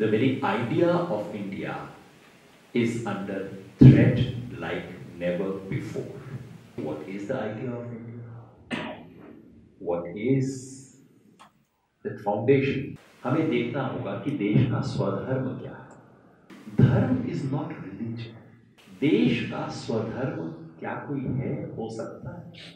The very idea of India is under threat like never before. What is the idea of India? What is the foundation? हमें देखना होगा कि देश का स्वधर्म क्या है. धर्म is not religion. देश का स्वधर्म क्या कोई है, हो सकता है?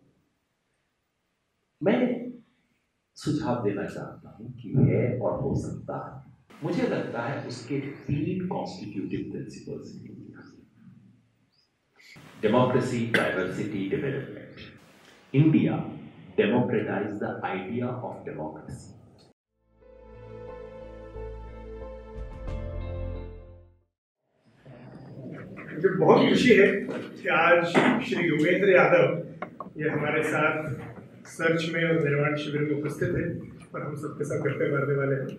मैं सुझाव देना चाहता हूं कि है और हो सकता है. मुझे लगता है उसके 3 कॉन्स्टिट्यूटिव प्रिंसिपल्स हैं. Democracy, diversity, development. India democratize the idea of democracy. मुझे बहुत खुशी है कि आज श्री योगेंद्र यादव ये हमारे साथ सर्च में और निर्माण शिविर में उपस्थित है और हम सबके साथ गप्पे मारने वाले हैं.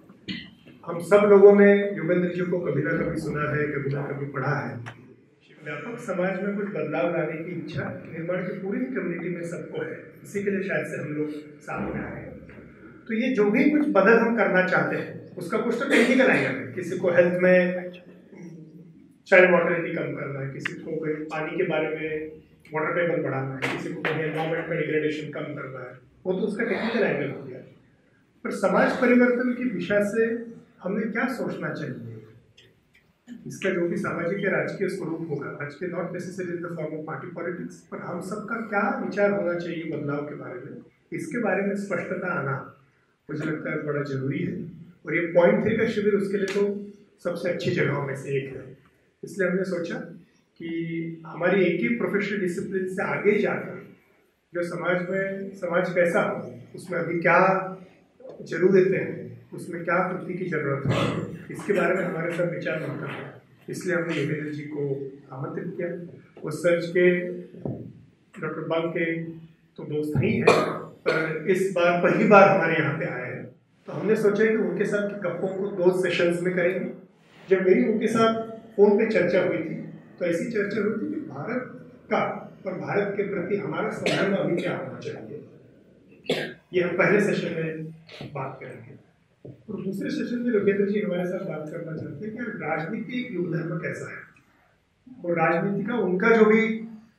हम सब लोगों ने योगेंद्र जी को कभी ना कभी सुना है, कभी ना कभी पढ़ा है. व्यापक समाज में कुछ बदलाव लाने की इच्छा निर्माण की पूरी कम्युनिटी में सबको है. इसी के लिए शायद से हम लोग सामने आए हैं. तो ये जो भी कुछ बदल हम करना चाहते हैं उसका कुछ तो टेक्निकल एंगल है. किसी को हेल्थ में चाइल्ड मॉर्टेलिटी कम करना है, किसी को कहीं पानी के बारे में वाटर टेबल बढ़ाना है, किसी को कहीं एनवायरमेंट में डिग्रेडेशन कम करना है. वो तो उसका टेक्निकल एंगल हो गया. पर समाज परिवर्तन के विषय से हमें क्या सोचना चाहिए, इसका जो भी सामाजिक या राजकीय स्वरूप होगा, राजकीय not necessary in the form of party politics, पर हम सबका क्या विचार होना चाहिए बदलाव के बारे में, इसके बारे में स्पष्टता आना मुझे लगता है बड़ा जरूरी है. और ये पॉइंट 3 का शिविर उसके लिए तो सबसे अच्छी जगहों में से एक है. इसलिए हमने सोचा कि हमारी एक ही प्रोफेशनल डिसिप्लिन से आगे जाकर जो समाज कैसा हो, उसमें अभी क्या जरूरतें हैं, उसमें क्या पूर्ति की जरूरत है, इसके बारे में हमारे साथ विचार बनता है. इसलिए हमने योगेंद्र जी को आमंत्रित किया. वो सर्च के डॉक्टर बाग के तो दोस्त ही हैं, पर इस बार पहली बार हमारे यहाँ पे आए हैं. तो हमने सोचा कि उनके साथ की गप्पों को 2 सेशंस में करेंगे. जब मेरी उनके साथ फोन पे चर्चा हुई थी तो ऐसी चर्चा हुई थी कि भारत का और भारत के प्रति हमारा संबंध अभी क्या होना चाहिए, ये हम पहले सेशन में बात करेंगे. और दूसरे सेशन में योगेंद्र जी हमारे साथ बात करना चाहते हैं कि राजनीतिक युग धर्म कैसा है, और राजनीति का उनका जो भी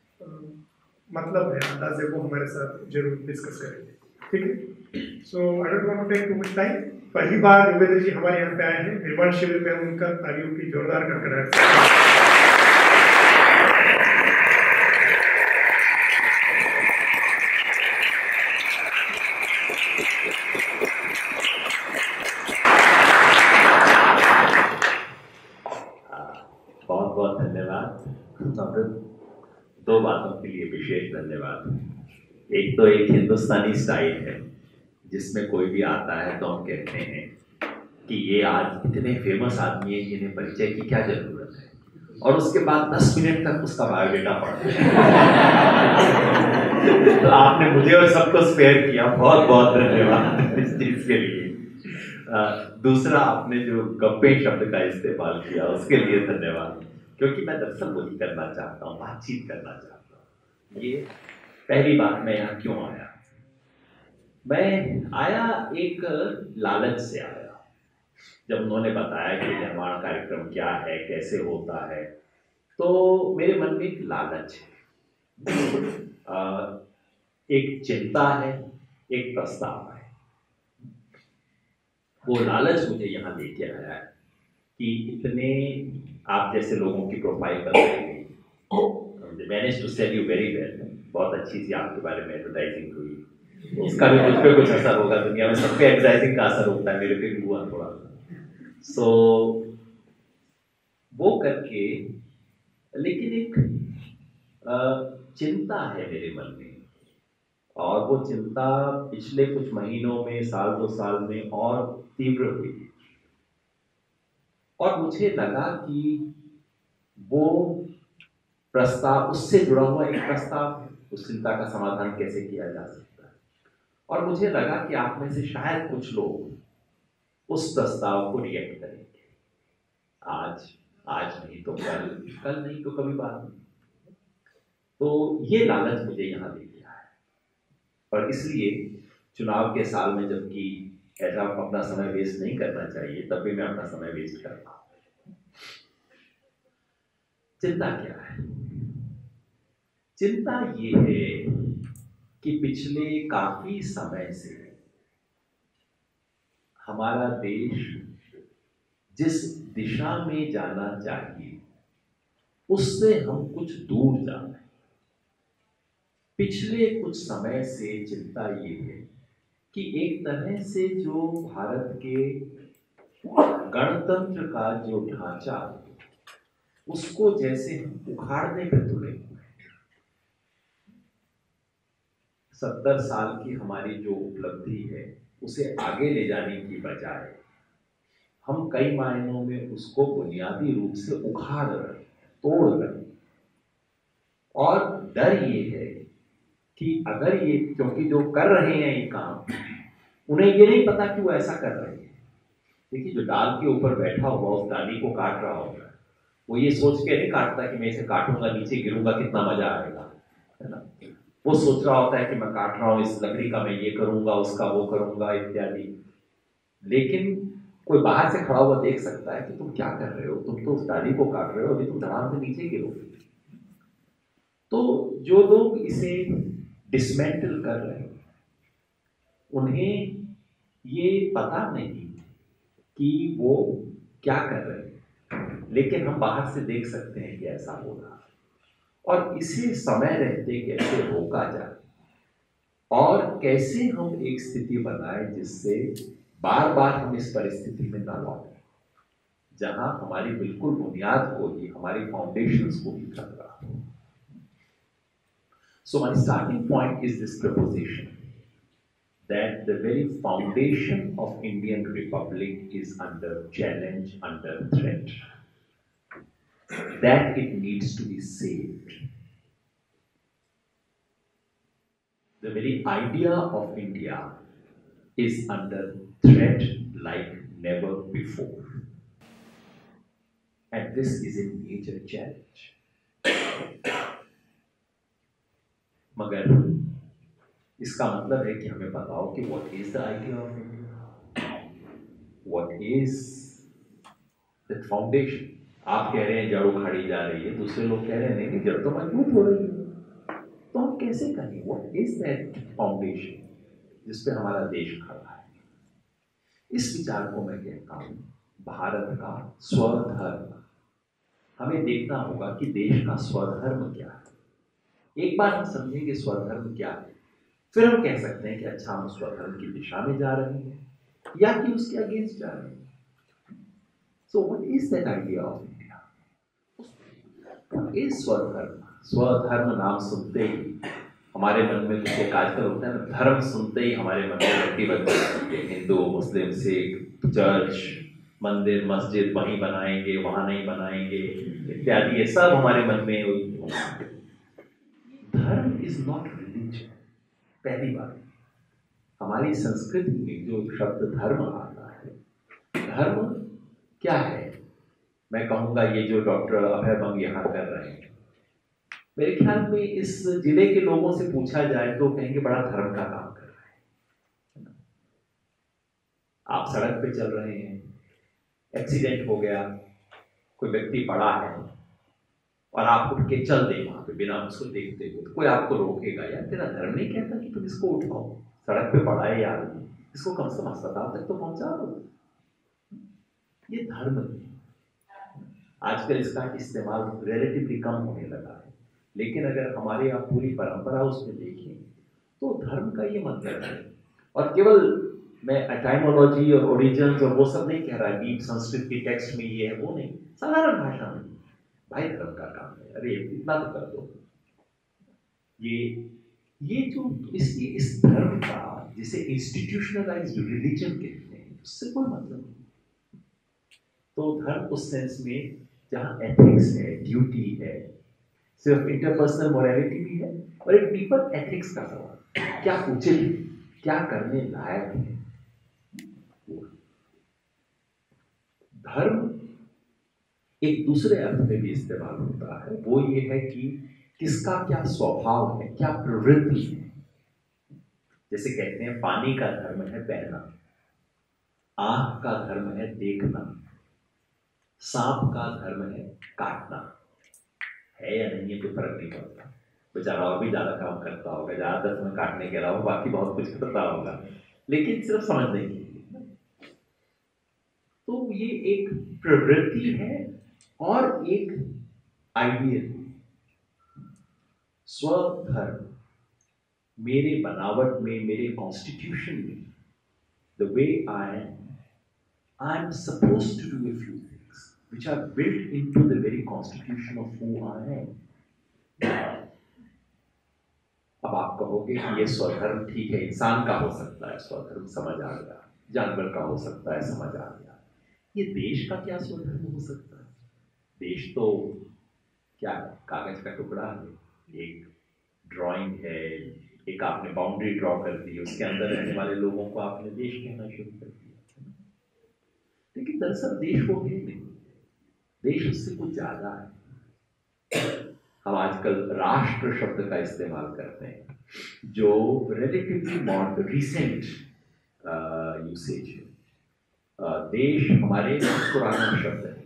मतलब है, अंदाज है, वो हमारे साथ जरूर डिस्कस करेंगे. ठीक है. So I don't want to take too much time. पहली बार योगेंद्र जी हमारे यहाँ पे आए हैं. निर्माण शिविर में हम उनका तालियों की जोरदार कड़कड़ाहट. बहुत बहुत धन्यवाद. 2 बातों के लिए विशेष धन्यवाद. एक तो एक हिंदुस्तानी स्टाइल है जिसमें कोई भी आता है तो हम कहते हैं कि ये आज इतने फेमस आदमी है, इन्हें परिचय की क्या जरूरत है, और उसके बाद 10 मिनट तक उसका बायोडेटा पढ़ते हैं. तो आपने मुझे और सबको स्पेयर किया. बहुत बहुत धन्यवाद इस चीज के लिए. दूसरा, आपने जो गप्पे शब्द का इस्तेमाल किया उसके लिए धन्यवाद, क्योंकि मैं दरअसल वही करना चाहता हूँ, बातचीत करना चाहता हूँ. ये पहली बात, मैं यहाँ क्यों आया. मैं आया एक लालच से आया. जब उन्होंने बताया कि निर्माण कार्यक्रम क्या है, कैसे होता है, तो मेरे मन में एक लालच है, एक चिंता है, एक प्रस्ताव है. वो लालच मुझे यहाँ लेके आया है कि इतने आप जैसे लोगों की प्रोफाइल कर रहे हैं. Manage to sell you very well. बहुत अच्छी सी आपके बारे में एडवर्टाइजिंग हुई. उसका भी मुझ पर कुछ असर होगा. दुनिया में सब पे एडवर्टाइजिंग का असर होता है, मेरे पे भी हुआ थोड़ा. सो वो करके, लेकिन एक चिंता है मेरे मन में, और वो चिंता पिछले कुछ महीनों में, साल 2 साल में और तीव्र हुई. और मुझे लगा कि वो प्रस्ताव, उससे जुड़ा हुआ एक प्रस्ताव है, उस चिंता का समाधान कैसे किया जा सकता है. और मुझे लगा कि आप में से शायद कुछ लोग उस प्रस्ताव को रिएक्ट करेंगे. आज नहीं तो कल नहीं तो कभी बाद में. तो ये लालच मुझे यहाँ ले गया है. और इसलिए चुनाव के साल में, जबकि ऐसा अपना समय वेस्ट नहीं करना चाहिए, तब भी मैं अपना समय वेस्ट करता हूं। चिंता क्या है? चिंता ये है कि पिछले काफी समय से हमारा देश जिस दिशा में जाना चाहिए उससे हम कुछ दूर जा रहे हैं। पिछले कुछ समय से चिंता ये है कि एक तरह से जो भारत के गणतंत्र का जो ढांचा उसको जैसे हम उखाड़ने पे तुले हुए हैं। 70 साल की हमारी जो उपलब्धि है उसे आगे ले जाने की बजाय हम कई मायनों में उसको बुनियादी रूप से उखाड़ रहे, तोड़ रहे। और डर ये है कि अगर ये, क्योंकि जो कर रहे हैं ये काम, उन्हें ये नहीं पता कि वो ऐसा कर रहे हैं। देखिए, जो डाल के ऊपर बैठा हुआ उस डाली को काट रहा होगा, वो ये सोच के नहीं काटता कि मैं इसे काटूंगा, नीचे गिरूंगा, कितना मजा आएगा, है ना। वो सोच रहा होता है कि मैं काट रहा हूं इस लकड़ी का, मैं ये करूंगा, उसका वो करूंगा इत्यादि। लेकिन कोई बाहर से खड़ा हुआ देख सकता है कि तुम क्या कर रहे हो, तुम तो उस डाली को काट रहे हो, अभी तुम धड़ाम से नीचे गिरोगे। तो जो लोग इसे डिसमेंटल कर रहे हैं उन्हें ये पता नहीं कि वो क्या कर रहे हैं, लेकिन हम बाहर से देख सकते हैं कि ऐसा हो रहा है। और इसे समय रहते कैसे रोका जाए और कैसे हम एक स्थिति बनाए जिससे बार बार हम इस परिस्थिति में न लौटें जहां हमारी बिल्कुल बुनियाद को ही, हमारी फाउंडेशंस को ही खतरा हो। So my starting point is this proposition that the very foundation of Indian Republic is under challenge, under threat, that it needs to be saved. The very idea of India is under threat like never before. And this is a major challenge. मगर इसका मतलब है कि हमें पता हो कि what is the idea of India? What is the foundation? आप कह रहे हैं जड़ उखाड़ी जा रही है, दूसरे लोग कह रहे हैं कि जड़ तो मजबूत हो रही है। तो हम कैसे करें? What is that foundation जिस पे हमारा देश खड़ा है? इस विचार को मैं कहता हूं भारत का स्वधर्म। हमें देखना होगा कि देश का स्वधर्म क्या है। एक बार हम समझेंगे स्वधर्म क्या है, फिर हम कह सकते हैं कि अच्छा, हम स्वधर्म की दिशा में जा रहे हैं या कि उसके अगेंस्ट जा रहे हैं। So what is that idea of India? What is स्वधर्म? स्वधर्म नाम सुनते ही हमारे मन में कुछ एक आजकल होता है ना, धर्म सुनते ही हमारे मन में व्यक्ति बन जाते हैं। हिंदू, मुस्लिम, सिख, चर्च, मंदिर, मस्जिद वहीं बनाएंगे, वहां नहीं बनाएंगे इत्यादि, ये सब हमारे मन में। धर्म इज नॉट रिलीजन। पहली बात, हमारी संस्कृति में जो शब्द धर्म आता है, धर्म क्या है? मैं कहूंगा ये जो डॉक्टर अभय बंग यहाँ कर रहे हैं, मेरे ख्याल में इस जिले के लोगों से पूछा जाए तो कहेंगे बड़ा धर्म का काम कर रहे हैं। आप सड़क पे चल रहे हैं, एक्सीडेंट हो गया, कोई व्यक्ति पड़ा है और आप उठ के चल दें वहां पे बिना उसको देखते हुए, तो कोई आपको रोकेगा? यार, तेरा धर्म नहीं कहता कि तुम इसको उठाओ, सड़क पे पड़ा है यार, इसको कम से कम अस्पताल तक तो पहुंचा दो। ये धर्म है। आजकल इसका इस्तेमाल रिलेटिवली कम होने लगा है, लेकिन अगर हमारे यहाँ पूरी परंपरा उसमें देखें तो धर्म का ये मतलब है। और केवल मैं एटाइमोलॉजी और ओरिजिन्स और वो सब नहीं कह रहा, डीप संस्कृत के टेक्स्ट में ये है वो नहीं, साधारण भाषा में भाई धर्म का काम है, अरे इतना तो कर दो। ये जो इस धर्म का, जिसे इंस्टीट्यूशनलाइज्ड रिलीजन कहते हैं, उससे कोई मतलब नहीं। तो धर्म उस सेंस में जहां एथिक्स है, ड्यूटी है, सिर्फ इंटरपर्सनल मोरालिटी भी है और एक डीपर एथिक्स का सवाल, क्या उचित है, क्या करने लायक है। धर्म एक दूसरे अर्थ में भी इस्तेमाल होता है, वो ये है कि किसका क्या स्वभाव है, क्या प्रवृत्ति है। जैसे कहते हैं पानी का धर्म है बहना, आंख का धर्म है देखना, सांप का धर्म है काटना। है या नहीं है कोई फर्क नहीं पड़ता, बेचारा और भी ज्यादा काम करता होगा, ज्यादातर समय काटने के अलावा बाकी बहुत कुछ करता होगा, लेकिन सिर्फ समझने के लिए। तो ये एक प्रवृत्ति है और एक आइडियल। स्वधर्म मेरे बनावट में, मेरे कॉन्स्टिट्यूशन में, the way I am supposed to do a few things which are built into the very constitution of who I am. अब आप कहोगे कि ये स्वधर्म ठीक है, इंसान का हो सकता है स्वधर्म, समझ आ गया, जानवर का हो सकता है, समझ आ गया। ये देश का क्या स्वधर्म हो सकता है? देश तो क्या है, कागज का टुकड़ा है, एक ड्राइंग है, एक आपने बाउंड्री ड्रॉ कर दी, उसके अंदर रहने वाले लोगों को आपने देश कहना शुरू कर दिया। लेकिन दरअसल देश वो है नहीं, देश उससे कुछ ज्यादा है। हम आजकल राष्ट्र शब्द का इस्तेमाल करते हैं, जो रिलेटिवली रिसेंट यूसेज है। देश हमारे पुराना शब्द है।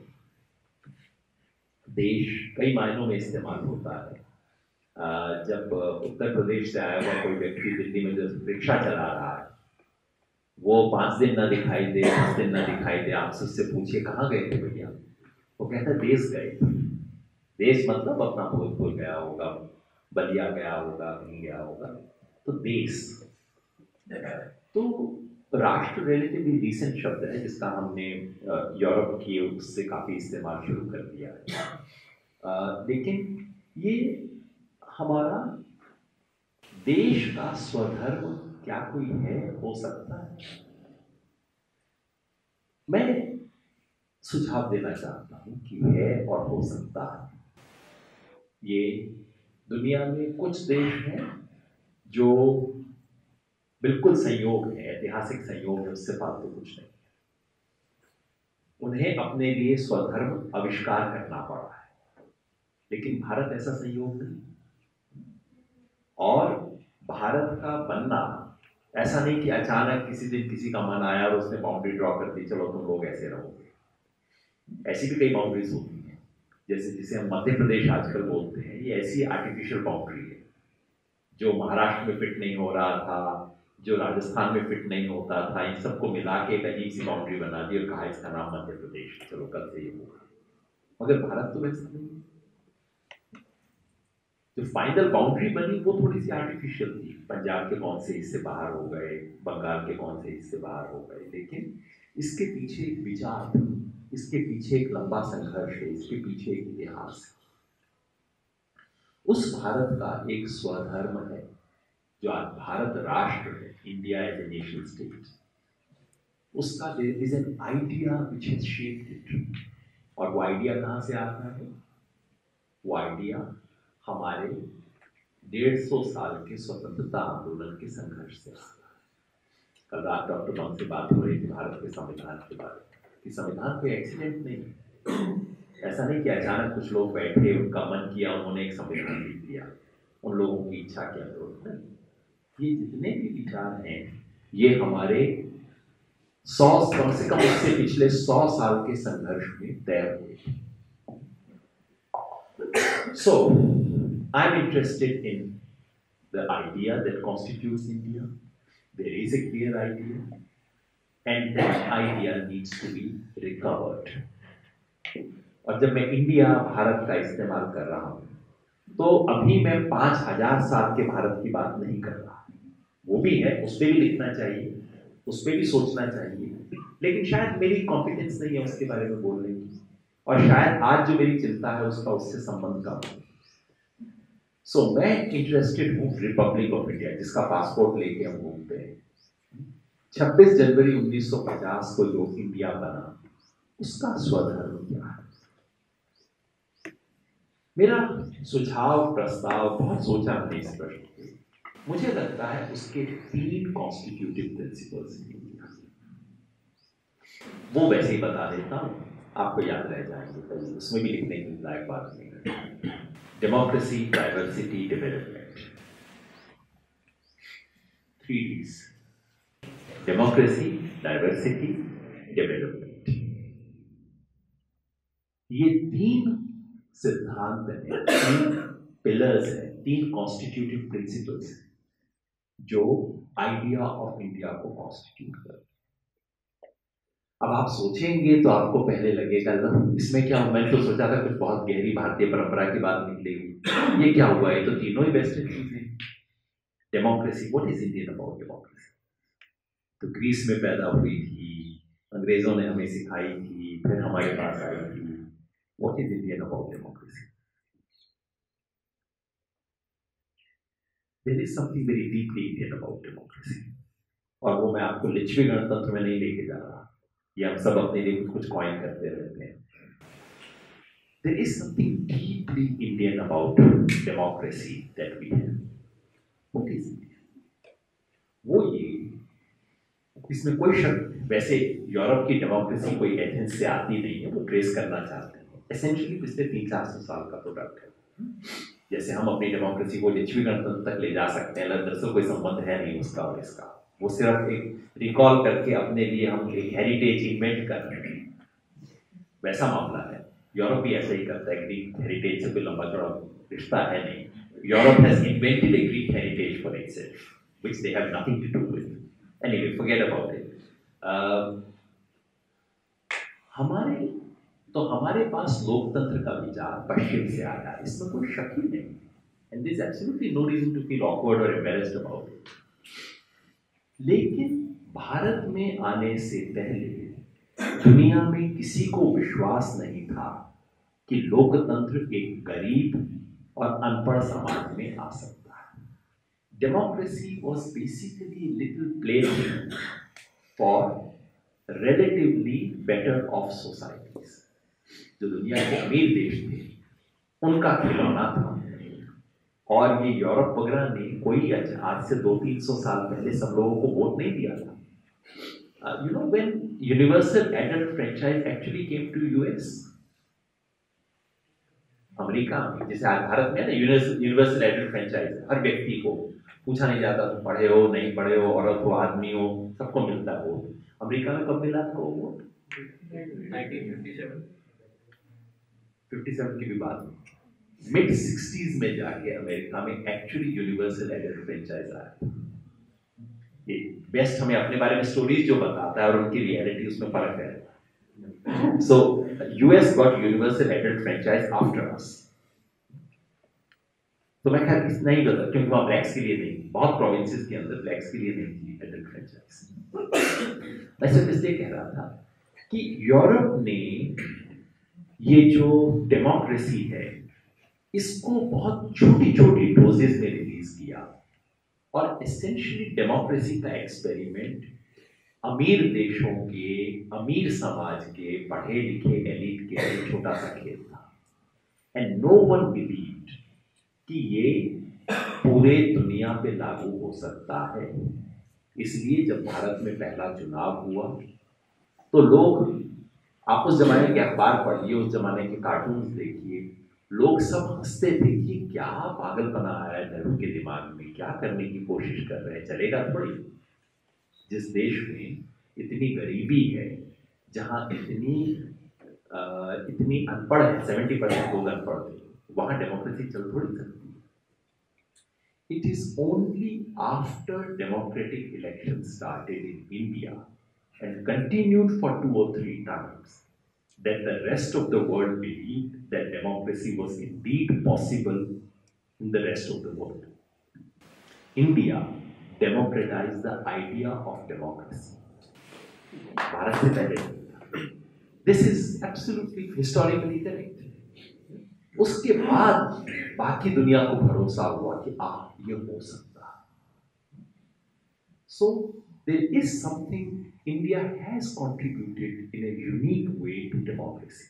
देश कई मायनों में इस्तेमाल होता है। जब उत्तर प्रदेश से आया हुआ कोई व्यक्ति दिल्ली में जब रिक्शा चला रहा है, वो 5 दिन ना दिखाई दे, 10 दिन ना दिखाई दे, आप उससे पूछिए कहाँ गए थे भैया, वो कहता है देश गए। देश मतलब अपना भोजपुर गया होगा, बलिया गया होगा, कहीं गया होगा, तो देश। तो राष्ट्र रिलेटिवली रिसेंट शब्द है जिसका हमने यूरोप की उससे काफी इस्तेमाल शुरू कर दिया है। लेकिन ये हमारा देश का स्वधर्म क्या कोई है, हो सकता है? मैं सुझाव देना चाहता हूं कि है और हो सकता है। ये दुनिया में कुछ देश हैं जो बिल्कुल संयोग है, ऐतिहासिक संयोग है, उससे फालतू कुछ नहीं। उन्हें अपने लिए स्वधर्म आविष्कार करना पड़ा है, लेकिन भारत ऐसा संयोग नहीं। और भारत का बनना ऐसा नहीं कि अचानक किसी दिन किसी का मन आया और उसने बाउंड्री ड्रॉ कर दी, चलो तुम लोग ऐसे रहोगे। ऐसी भी कई बाउंड्रीज होती हैं, जैसे जिसे हम मध्य प्रदेश आजकल बोलते हैं, ये ऐसी आर्टिफिशियल बाउंड्री है जो महाराष्ट्र में फिट नहीं हो रहा था, जो राजस्थान में फिट नहीं होता था, इन सबको मिला के एक अजीब सी बाउंड्री बना दी और कहा इसका नाम मध्य प्रदेश, चलो कल से ये होगा। मगर भारत तो वैसा नहीं। जो फाइनल बाउंड्री बनी वो थोड़ी सी आर्टिफिशियल थी, पंजाब के कौन से हिस्से बाहर हो गए, बंगाल के कौन से हिस्से बाहर हो गए, लेकिन इसके पीछे एक विचार, इसके पीछे एक लंबा संघर्ष है, इसके पीछे एक इतिहास है। उस भारत का एक स्वधर्म है जो आज भारत राष्ट्र है, India as a national state. उसका there is an idea which has shaped it. और वो आइडिया कहाँ से आता है? वो आइडिया हमारे 150 साल के स्वतंत्रता आंदोलन के संघर्ष से आता है। कल रात डॉक्टर बम से बात हो रही थी भारत के संविधान के बारे में, कि संविधान कोई एक्सीडेंट नहीं है। ऐसा नहीं कि अचानक कुछ लोग बैठे, उनका मन किया, उन्होंने एक संविधान लिख दिया, उन लोगों की इच्छा के अनुरूप नहीं। ये जितने भी विचार हैं, ये हमारे 100 कम से कम उससे पिछले 100 साल के संघर्ष में तय हुए। So, I'm interested in the idea that constitutes India. There is a clear idea, and that idea needs to be recovered. और जब मैं इंडिया, भारत का इस्तेमाल कर रहा हूं, तो अभी मैं 5000 साल के भारत की बात नहीं कर रहा। वो भी है, उस पर भी लिखना चाहिए, उस पर भी सोचना चाहिए, लेकिन शायद मेरी कॉम्पिटेंस नहीं है उसके बारे में बोलने की, और शायद आज जो मेरी चिंता है उसका उससे संबंध कम है। सो मैं इंटरेस्टेड हूँ रिपब्लिक ऑफ इंडिया, जिसका पासपोर्ट लेके हम घूमते हैं। 26 जनवरी 1950 को जो इंडिया बना, उसका स्वधर्म क्या है? मेरा सुझाव, प्रस्ताव, बहुत सोचा मैंने इस प्रश्न पे। मुझे लगता है उसके 3 कॉन्स्टिट्यूटिव प्रिंसिपल्स हैं। वो वैसे ही बता देता हूँ, आपको याद रह जाएंगे, तो उसमें भी लिखने की लायक बात नहीं है। Democracy, diversity, development, 3 Ds। Democracy, diversity development. ये 3 सिद्धांत हैं, 3 पिलर्स हैं, 3 कॉन्स्टिट्यूटिव प्रिंसिपल्स हैं जो आइडिया ऑफ इंडिया को कॉन्स्टिट्यूट करते हैं। अब आप सोचेंगे तो आपको पहले लगेगा इसमें क्या, मैंने तो सोचा था कुछ बहुत गहरी भारतीय परंपरा की बात निकलेगी, ये क्या हुआ, ये तो तीनों ही वेस्टर्न चीजें। Democracy, what is Indian about democracy? तो ग्रीस में पैदा हुई थी, अंग्रेजों ने हमें सिखाई थी, फिर हमारे पास आई थी। What is Indian about democracy? There is something very deeply Indian about democracy, और वो मैं आपको लिच्छवी गणतंत्र में नहीं लेके जा रहा, ये हम सब अपने लिए कुछ कॉइन करते रहते हैं। There is something deeply Indian about democracy that we have. What is it? वो ये, इसमें कोई शक, वैसे यूरोप की डेमोक्रेसी कोई एथेंस से आती नहीं है, वो ट्रेस करना चाहते हैं, एसेंशियली पिछले 300-400 साल का प्रोडक्ट है। जैसे हम अपनी डेमोक्रेसी को लिच्छवी गणतंत्र तक ले जा सकते हैं, दरअसल कोई संबंध है नहीं उसका और इसका, वो सिर्फ एक रिकॉल करके अपने लिए हम एक हेरिटेज इन्वेंट कर रहे हैं, वैसा मामला है। यूरोप भी ऐसा ही करता है, ग्रीक हेरिटेज से कोई लंबा चौड़ा रिश्ता है नहीं। Europe has invented a Greek heritage for itself which they have nothing to do with. Anyway, forget about it. हमारे पास लोकतंत्र का विचार पश्चिम से आया, इसमें कोई शक ही नहीं, and this absolutely no reason to feel awkward और एम्बैरेस्ड अबाउट इट। लेकिन भारत में आने से पहले दुनिया में किसी को विश्वास नहीं था कि लोकतंत्र एक गरीब और अनपढ़ समाज में आ सकता है। Democracy was basically little plaything for relatively better off societies. जो दुनिया के अमीर देश थे उनका खिलौना था, और ये यूरोप वगैरह ने कोई आज से 200-300 साल पहले सब लोगों को वोट नहीं दिया था। You know, when universal adult franchise actually came to US, America में, जैसे आज भारत में ना यूनिवर्सल एडल्ट फ्रेंचाइज, हर व्यक्ति को पूछा नहीं जाता तुम पढ़े हो नहीं पढ़े हो, औरत हो आदमी हो, सबको मिलता है वोट। अमेरिका में कब मिला था वो वोट? 1957 की भी बात नहीं, मिड 60s में जाके अमेरिका में एक्चुअली यूनिवर्सल एडल्ट फ्रेंचाइज आया। ये बेस्ट हमें अपने बारे में स्टोरीज जो बताता है और उनकी रियलिटी, उसमें फर्क है। So US got universal adult franchise after us. तो मैं ख्याल इतना ही बता, क्योंकि वहां ब्लैक्स के लिए नहीं, बहुत प्रोविंसेस के अंदर ब्लैक्स के लिए नहीं थी एडल्ट फ्रेंचाइज। मैं सिर्फ इसलिए कह रहा था कि यूरोप ने ये जो डेमोक्रेसी है इसको बहुत छोटी छोटी डोजेस में रिलीज किया, और एसेंशियली डेमोक्रेसी का एक्सपेरिमेंट अमीर देशों के, अमीर समाज के, पढ़े लिखे एलीट के लिए छोटा सा खेल था। एंड नो वन बिलीव्ड कि ये पूरे दुनिया पे लागू हो सकता है। इसलिए जब भारत में पहला चुनाव हुआ तो लोग, आप उस जमाने के अखबार पढ़िए, उस जमाने के कार्टून्स देखिए, लोग सब हंसते थे कि क्या पागलपना आया है नेहरू के दिमाग में, क्या करने की कोशिश कर रहे हैं, चलेगा थोड़ी। जिस देश में इतनी गरीबी है, जहाँ इतनी अनपढ़ है, 70% लोग अनपढ़ थे, वहाँ डेमोक्रेसी चल थोड़ी सकती है। It is only after democratic election started in India and continued for 2 or 3 times that the rest of the world believed that democracy was indeed possible in the rest of the world. India democratized the idea of democracy. Bharat से पहले, this is absolutely historically correct. उसके बाद बाकी दुनिया को भरोसा हुआ कि ये हो सकता है। So there is something India has contributed in a unique way to democracy.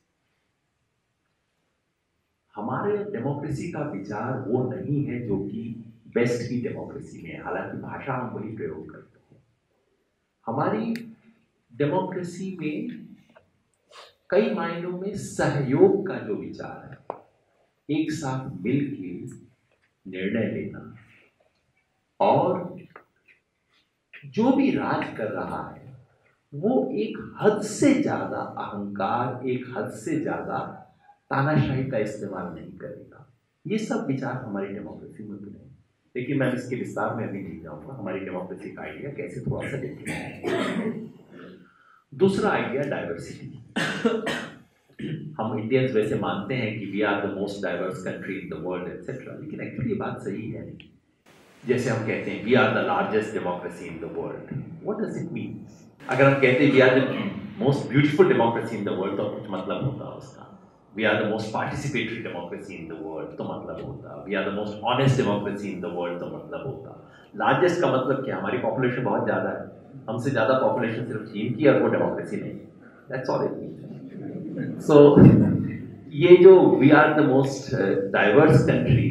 हमारे डेमोक्रेसी का विचार वो नहीं है जो कि वेस्ट की डेमोक्रेसी में, हालांकि भाषा हम वही प्रयोग करते हैं। हमारी डेमोक्रेसी में कई मायनों में सहयोग का जो विचार है, एक साथ मिलकर निर्णय लेना, और जो भी राज कर रहा है वो एक हद से ज़्यादा अहंकार, एक हद से ज़्यादा तानाशाही का इस्तेमाल नहीं करेगा। ये सब विचार हमारी डेमोक्रेसी में भी नहीं। लेकिन मैं इसके विस्तार में अभी नहीं जाऊँगा। हमारी डेमोक्रेसी का आइडिया कैसे थोड़ा सा देखें। दूसरा आइडिया डाइवर्सिटी। हम इंडियंस वैसे मानते हैं कि we are the most diverse country in the world etcetera, लेकिन एक्चुअली ये बात सही है नहीं। जैसे हम कहते हैं we are the largest democracy in the world, what does it mean? अगर हम कहते हैं we are the most beautiful democracy in the world, तो कुछ मतलब होता है उसका। We are the most participatory democracy in the world, तो मतलब होता। We are the most honest democracy in the world, तो मतलब होता। लार्जेस्ट का मतलब क्या? हमारी पॉपुलेशन बहुत ज़्यादा है, हमसे ज़्यादा पॉपुलेशन सिर्फ चीन की, और वो डेमोक्रेसी नहीं। That's all it means. So ये जो we are the most diverse country,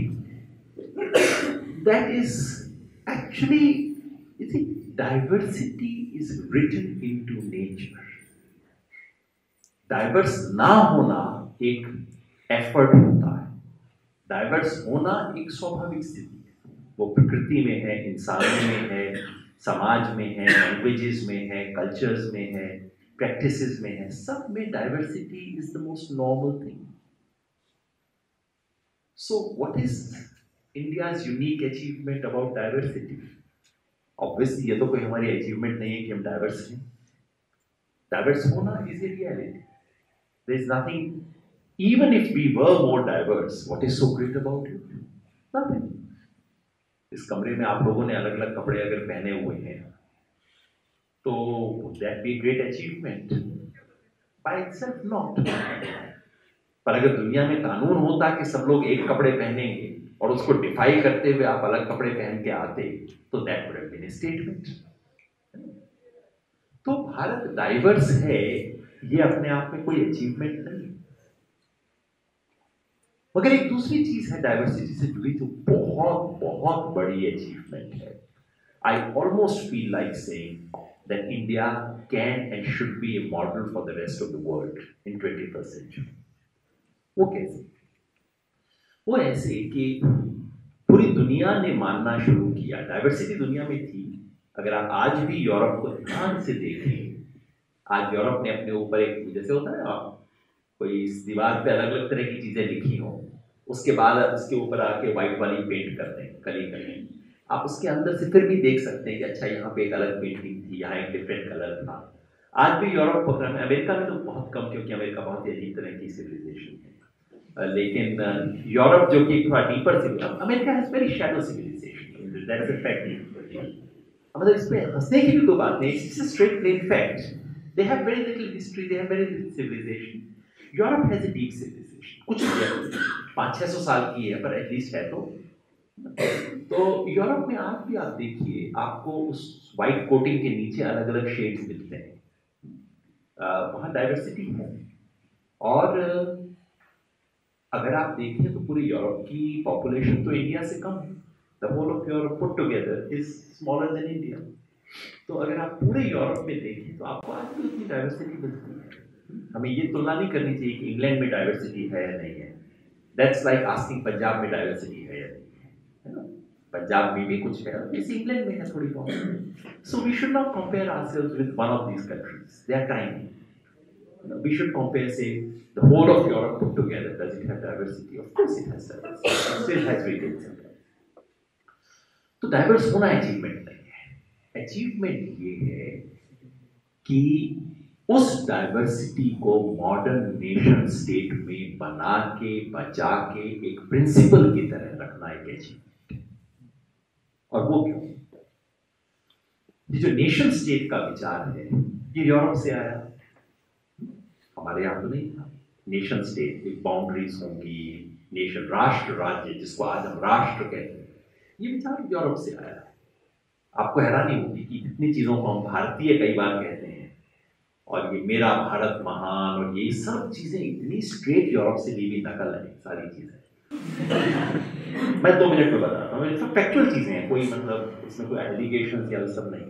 that is actually, you see, diversity is written into nature. Diverse ना होना एक एफर्ट होता है, डाइवर्स होना एक स्वाभाविक स्थिति है। वो प्रकृति में है, इंसानों में है, समाज में है, लैंग्वेजेस में है, कल्चर्स में है, प्रैक्टिसेस में है, सब में diversity is the most normal thing. So what is India's unique achievement about diversity? Obviously, ये तो कोई हमारी achievement नहीं है कि हम diverse हैं। Diverse होना is a reality. There is nothing, even if we were more diverse, what is so great about it? Nothing. इस कमरे में आप लोगों ने अलग अलग कपड़े अगर पहने हुए हैं, तो would that be a great achievement? By itself, not. पर अगर दुनिया में कानून होता कि सब लोग एक कपड़े पहनेंगे और उसको डिफाई करते हुए आप अलग कपड़े पहन के आते, तो that would have been a statement. तो भारत डाइवर्स है, ये अपने आप में कोई अचीवमेंट नहीं। मगर एक दूसरी चीज है डाइवर्सिटी से जुड़ी जो बहुत बहुत बड़ी अचीवमेंट है। I almost feel like saying that India can and should be a model for the rest of the world in 21st century. वो कैसे? वो ऐसे कि पूरी दुनिया ने मानना शुरू किया, डाइवर्सिटी दुनिया में थी। अगर आप आज भी यूरोप को ध्यान से देखें, आज यूरोप ने अपने ऊपर एक, जैसे होता है ना, कोई इस दीवार पे अलग अलग तरह की चीजें लिखी हो, उसके बाद उसके ऊपर आके व्हाइट वाली पेंट करते हैं, कली कली। आप उसके अंदर से फिर भी देख सकते हैं कि अच्छा यहाँ पे एक अलग पेंटिंग थी, यहाँ एक डिफरेंट कलर था। आज भी यूरोप, अमेरिका में तो बहुत कम, क्योंकि अमेरिका बहुत ही अजीब तरह की सिविलाइजेशन है। लेकिन यूरोप जो कि थोड़ा deeper civilization, America has very shadow civilization, that is a fact. मतलब इस पे हंसने की भी कोई बात नहीं, it's a straight plain fact. They have very little history, they have very little civilization. Europe has a deep civilization, कुछ 500-600 साल की है, पर एटलीस्ट है। तो यूरोप में आज भी आप देखिए, आपको उस व्हाइट कोटिंग के नीचे अलग अलग शेड्स मिलते हैं। वहाँ डाइवर्सिटी है। और अगर आप देखें तो पूरे यूरोप की पॉपुलेशन तो इंडिया से कम है। The whole of Europe put together is smaller than India. तो अगर आप पूरे यूरोप में देखें तो आपको आज भी उतनी डाइवर्सिटी मिलती है। हमें ये तुलना नहीं करनी चाहिए कि इंग्लैंड में डाइवर्सिटी है या नहीं है। दैट्स लाइक आस्किंग पंजाब में डाइवर्सिटी है या नहीं है ना? पंजाब में भी कुछ है, जैसे इंग्लैंड में है थोड़ी बहुत। So we should not compare ourselves with one of these countries, they are tiny. We should compare, say, the whole of Europe put together. Does it have diversity? Of course it has diversity. It still has weaknesses. तो diverse होना achievement नहीं है। Achievement ये है कि उस diversity को modern nation state में बना के, बचा के, एक प्रिंसिपल की तरह रखना एक अचीवमेंट है। और वो क्यों? ये जो नेशन स्टेट का विचार है, ये यूरोप से आया, हमारे यहाँ तो नहीं था। नेशन स्टेट की बाउंड्रीज होंगी, नेशन, राष्ट्र, राज्य, जिसको आज हम राष्ट्र कहते हैं, ये विचार यूरोप से आया। आपको हैरानी होगी कि इतनी चीजों को हम भारतीय कई बार कहते हैं, और ये मेरा भारत महान, और ये सब चीजें इतनी स्ट्रेट यूरोप से ली हुई नकल है सारी चीजें। मैं 2 मिनट में बताता हूँ, सब फैक्चुअल चीजें हैं, कोई मतलब इसमें कोई एलिगेशन या सब नहीं।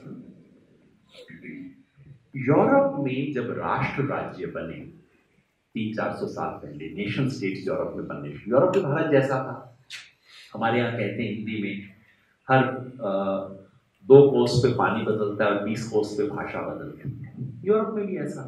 यूरोप में जब राष्ट्र राज्य बने 300-400 साल पहले, नेशन स्टेट्स यूरोप में बने, यूरोप में भारत जैसा था। हमारे यहाँ कहते हैं हिंदी में, हर 2 कोस पे पानी बदलता है और 20 कोस पे भाषा बदलती है। यूरोप में भी ऐसा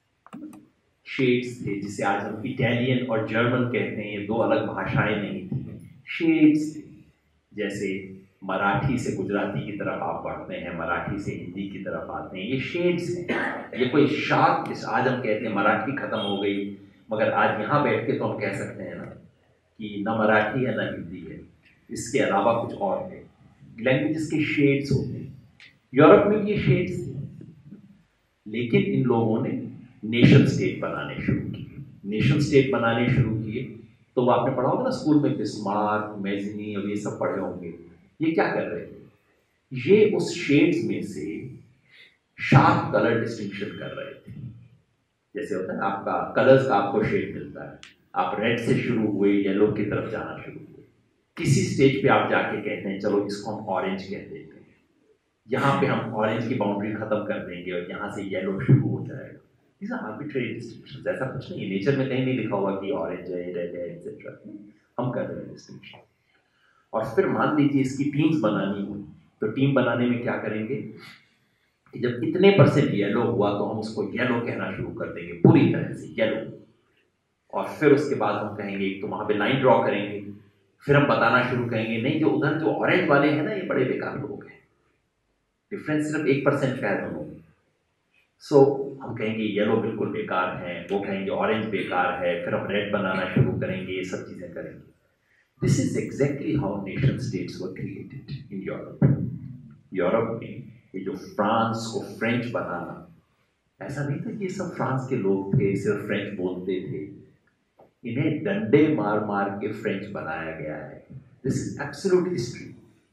शेड्स थे, जिसे आज हम इटालियन और जर्मन कहते हैं, ये 2 अलग भाषाएं नहीं थी, शेड्स थे। जैसे मराठी से गुजराती की तरफ आप पढ़ते हैं, मराठी से हिंदी की तरफ आते हैं, ये शेड्स हैं। ये कोई शाख, आज हम कहते हैं मराठी खत्म हो गई, मगर आज यहाँ बैठ के तो हम कह सकते हैं ना कि न मराठी है न हिंदी है, इसके अलावा कुछ और है। लैंग्वेजेस के शेड्स होते हैं। यूरोप में ये शेड्स थे, लेकिन इन लोगों ने नेशन स्टेट बनाने शुरू किए। नेशन स्टेट बनाने शुरू किए तो वो आपने पढ़ा होगा ना स्कूल में, बिस्मार्क, मेज़नी और ये सब पढ़े होंगे। ये क्या कर रहे थे? ये उस शेड्स में से शार्प कलर डिस्टिंक्शन कर रहे थे। जैसे होता है आपका कलर्स का आपको शेड मिलता है, आप रेड से शुरू हुए येलो की तरफ जाना शुरू हुए, किसी स्टेज पे आप जाके कहते हैं चलो इसको हम ऑरेंज कहते हैं, यहाँ पे हम ऑरेंज की बाउंड्री खत्म कर देंगे और यहाँ से येलो शुरू हो जाएगा। These are arbitrary distinctions, ऐसा कुछ नहीं है, नेचर में कहीं नहीं लिखा हुआ कि ऑरेंज है, रेड है, एक्सेट्रा। हम कर रहे हैं डिस्टिंक्शन। और फिर मान लीजिए इसकी टीम्स बनानी हुई, तो टीम बनाने में क्या करेंगे कि जब इतने % येलो हुआ तो हम उसको येलो कहना शुरू कर देंगे, पूरी तरह से येलो। और फिर उसके बाद हम कहेंगे तो वहां पे लाइन ड्रॉ करेंगे, फिर हम बताना शुरू करेंगे नहीं जो उधर जो ऑरेंज वाले हैं ना ये बड़े बेकार लोग हैं, डिफरेंस सिर्फ 1% का है दोनों में। सो हम कहेंगे येलो बिल्कुल बेकार है, वो कहेंगे ऑरेंज बेकार है, फिर हम रेड बनाना शुरू करेंगे, ये सब चीजें करेंगे। This is exactly how nation states were created in Europe. Europe में ये जो फ्रांस को फ्रेंच बनाना, ऐसा नहीं था कि ये सब फ्रांस के लोग थे सिर्फ फ्रेंच बोलते थे, इन्हें डंडे मार मार के फ्रेंच बनाया गया है। This is absolute history.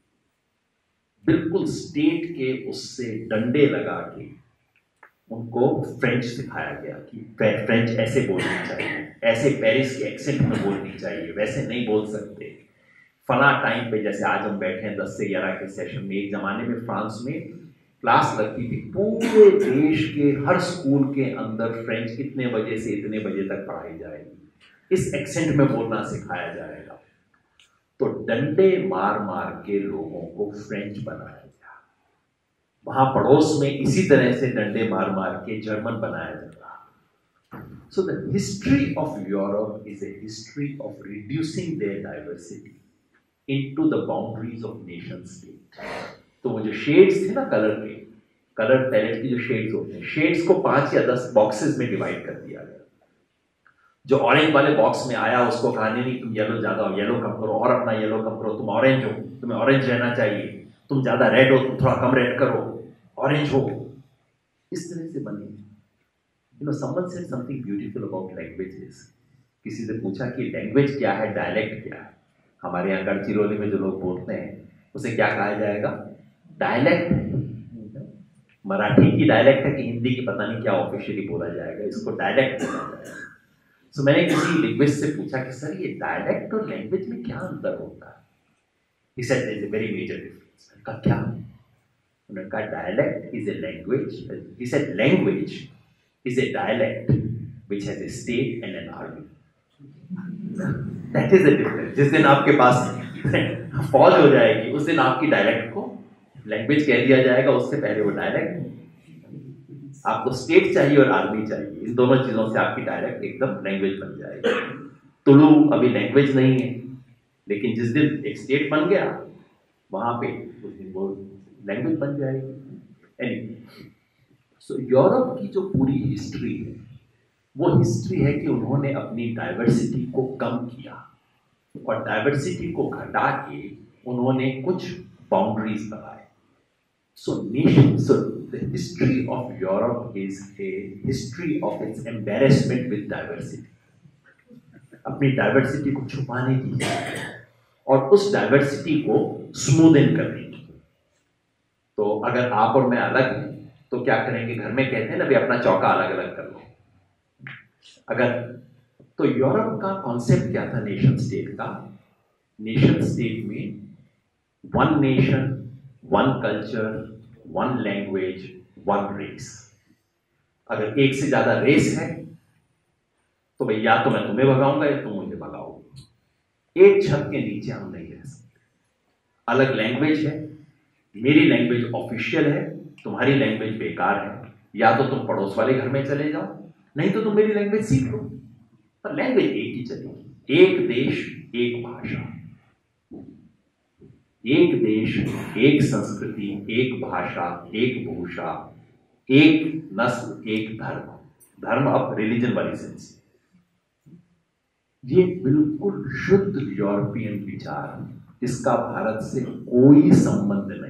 बिल्कुल स्टेट के उससे डंडे लगा के उनको फ्रेंच सिखाया गया कि फ्रेंच ऐसे बोलनी चाहिए, ऐसे पेरिस के एक्सेंट में बोलनी चाहिए, वैसे नहीं बोल सकते। फला टाइम पे जैसे आज हम बैठे हैं 10 से 11 के सेशन में, एक जमाने में फ्रांस में क्लास लगती थी, पूरे देश के हर स्कूल के अंदर फ्रेंच इतने बजे से इतने बजे तक पढ़ाई जाएगी, इस एक्सेंट में बोलना सिखाया जाएगा। तो डंडे मार मार के लोगों को फ्रेंच बनाया गया। वहां पड़ोस में इसी तरह से डंडे मार मार के जर्मन बनाया जा रहा। So the history of Europe is a history of reducing their diversity into the boundaries of nation state. तो वो जो शेड्स थे ना कलर के, कलर पैलेट की जो शेड्स होते हैं, शेड्स को 5 या 10 बॉक्सेस में डिवाइड कर दिया गया। जो ऑरेंज वाले बॉक्स में आया उसको कहा नहीं तुम येलो ज्यादा हो, येलो कम करो, और अपना येलो कम करो, तुम ऑरेंज हो, तुम्हें ऑरेंज रहना चाहिए, तुम ज्यादा रेड हो, तुम थोड़ा कम रेड करो, ऑरेंज हो। इस तरह से बने। Someone said something beautiful about languages. किसी से पूछा कि लैंग्वेज क्या है, डायलेक्ट क्या है। हमारे यहाँ गढ़चिरौली में जो लोग बोलते हैं उसे क्या कहा जाएगा, डायलेक्ट। मराठी की डायलेक्ट है कि हिंदी की पता नहीं क्या ऑफिशियली बोला जाएगा, इसको डायलेक्ट बोला जाएगा। तो मैंने किसी लिंग्विस्ट से पूछा कि सर ये डायलेक्ट और लैंग्वेज में क्या अंतर होता है। He said there is a very major difference. मैंने कहा क्या? उन्होंने कहा dialect is a language, he said language is a dialect which has a state and an army. That is the difference. जिस दिन आपके पास फौज हो जाएगी उस दिन आपकी डायलेक्ट को लैंग्वेज कह दिया जाएगा, उससे पहले वो डायलेक्ट। आपको स्टेट चाहिए और आर्मी चाहिए, इन दोनों चीजों से आपकी डायरेक्ट एकदम लैंग्वेज बन जाएगी। तुलु अभी लैंग्वेज नहीं है, लेकिन जिस दिन एक स्टेट बन गया वहां पे उस दिन वो लैंग्वेज बन जाएगी। एनीवे, सो यूरोप की जो पूरी हिस्ट्री है वो हिस्ट्री है कि उन्होंने अपनी डाइवर्सिटी को कम किया और डाइवर्सिटी को घटा के उन्होंने कुछ बाउंड्रीज लगाए। So the history of Europe is a history of its embarrassment with diversity. अपनी डाइवर्सिटी को छुपाने की और उस डाइवर्सिटी को स्मूदन करने की। तो अगर आप और मैं अलग हैं तो क्या करेंगे, घर में कहते हैं ना भी अपना चौका अलग अलग कर लो। अगर तो यूरोप का कॉन्सेप्ट क्या था नेशन स्टेट का? नेशन स्टेट में one nation, one culture, one language, one race. अगर एक से ज्यादा रेस है तो भाई या तो मैं तुम्हें भगाऊंगा या तुम मुझे भगाओगे। एक छत के नीचे हम नहीं रह सकते। अलग लैंग्वेज है, मेरी लैंग्वेज ऑफिशियल है, तुम्हारी लैंग्वेज बेकार है, या तो तुम पड़ोस वाले घर में चले जाओ, नहीं तो तुम मेरी लैंग्वेज सीख लो। पर लैंग्वेज एक ही चलेगी। एक देश एक भाषा, एक देश एक संस्कृति, एक भाषा, एक भूषा, एक नस्ल, एक धर्म। धर्म अब रिलीजन वाली सेंस। ये बिल्कुल शुद्ध यूरोपियन विचार, इसका भारत से कोई संबंध नहीं।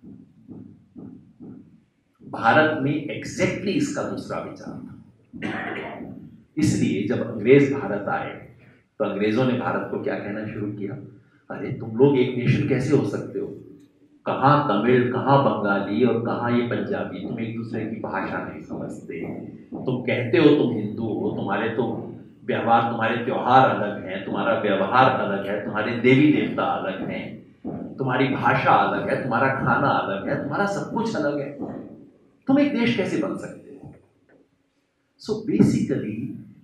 भारत में एग्जैक्टली इसका दूसरा विचार था। इसलिए जब अंग्रेज भारत आए तो अंग्रेजों ने भारत को क्या कहना शुरू किया, अरे तुम लोग एक नेशन कैसे हो सकते हो, कहाँ तमिल, कहाँ बंगाली और कहाँ ये पंजाबी, तुम एक दूसरे की भाषा नहीं समझते, तुम कहते हो तुम हिंदू हो, तुम्हारे तो व्यवहार, तुम्हारे त्योहार अलग हैं, तुम्हारा व्यवहार अलग है, तुम्हारे देवी देवता अलग हैं, तुम्हारी भाषा अलग है, तुम्हारा खाना अलग है, तुम्हारा सब कुछ अलग है, तुम एक देश कैसे बन सकते हो। So basically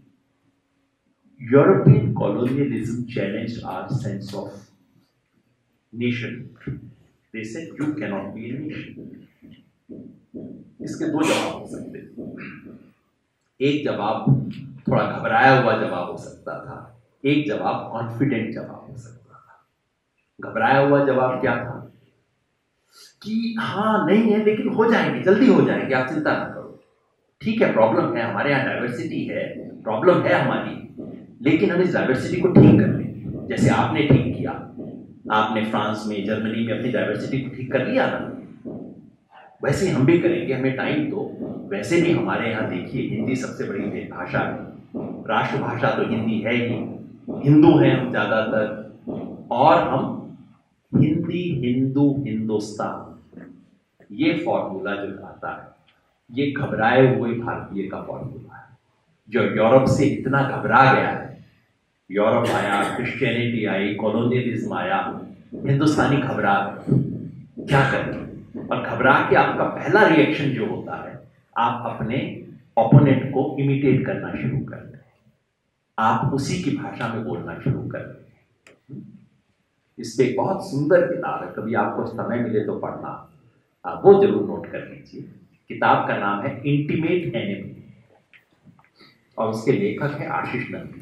European colonialism challenged our sense of nation. They said you cannot be a nation. इसके दो जवाब हो सकते थे। एक जवाब थोड़ा घबराया हुआ जवाब हो सकता था, एक जवाब कॉन्फिडेंट जवाब हो सकता था। घबराया हुआ जवाब क्या था कि हाँ नहीं है लेकिन हो जाएंगे, जल्दी हो जाएंगे, आप चिंता ना करो, ठीक है प्रॉब्लम है, हमारे यहाँ डाइवर्सिटी है, प्रॉब्लम है हमारी, लेकिन हम इस डाइवर्सिटी को ठीक कर लेंगे। जैसे आपने ठीक किया, आपने फ्रांस में, जर्मनी में अपनी डाइवर्सिटी को ठीक कर लिया ना, वैसे ही हम भी करेंगे, हमें टाइम दो। वैसे भी हमारे यहाँ देखिए हिंदी सबसे बड़ी भाषा है, राष्ट्रभाषा तो हिंदी है ही, हिंदू हैं हम ज़्यादातर, और हम हिंदी, हिंदू, हिंदुस्तान, ये फॉर्मूला जो आता है, ये घबराए हुए भारतीय का फॉर्मूला है, जो यूरोप से इतना घबरा गया है। यूरोप आया, क्रिश्चियनिटी आई, कॉलोनियलिज्म आया, हिंदुस्तानी घबरा गए, क्या करें। और घबरा के आपका पहला रिएक्शन जो होता है, आप अपने ओपोनेंट को इमिटेट करना शुरू कर दें, आप उसी की भाषा में बोलना शुरू कर दें। इस पे बहुत सुंदर किताब है, कभी आपको समय मिले तो पढ़ना, आप वो जरूर नोट कर लीजिए। किताब का नाम है इंटीमेट एनिमी और उसके लेखक है आशीष नंदी।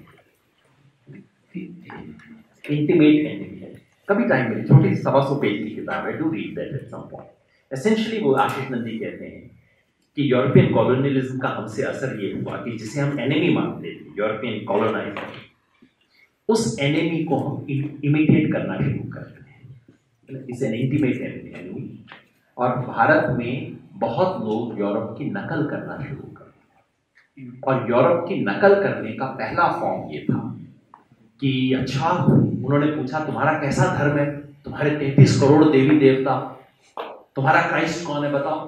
इंटीमेट एनिमी है, कभी टाइम मिले, छोटी 125 पेज की किताब है, do read that at some point. Essentially वो आशीष नंदी कहते हैं कि यूरोपियन कॉलोनियलिज्म का हमसे असर ये हुआ कि जिसे हम एनिमी मानते थे, यूरोपियन कॉलोनाइजर, उस एनिमी को हम इमिटेट करना शुरू करते हैं, इसे इंटीमेट एनिमी। और भारत में बहुत लोग यूरोप की नकल करना शुरू करते हैं, और यूरोप की नकल करने का पहला फॉर्म ये था कि अच्छा, उन्होंने पूछा तुम्हारा कैसा धर्म है, तुम्हारे 33 करोड़ देवी देवता, तुम्हारा क्राइस्ट कौन है बताओ,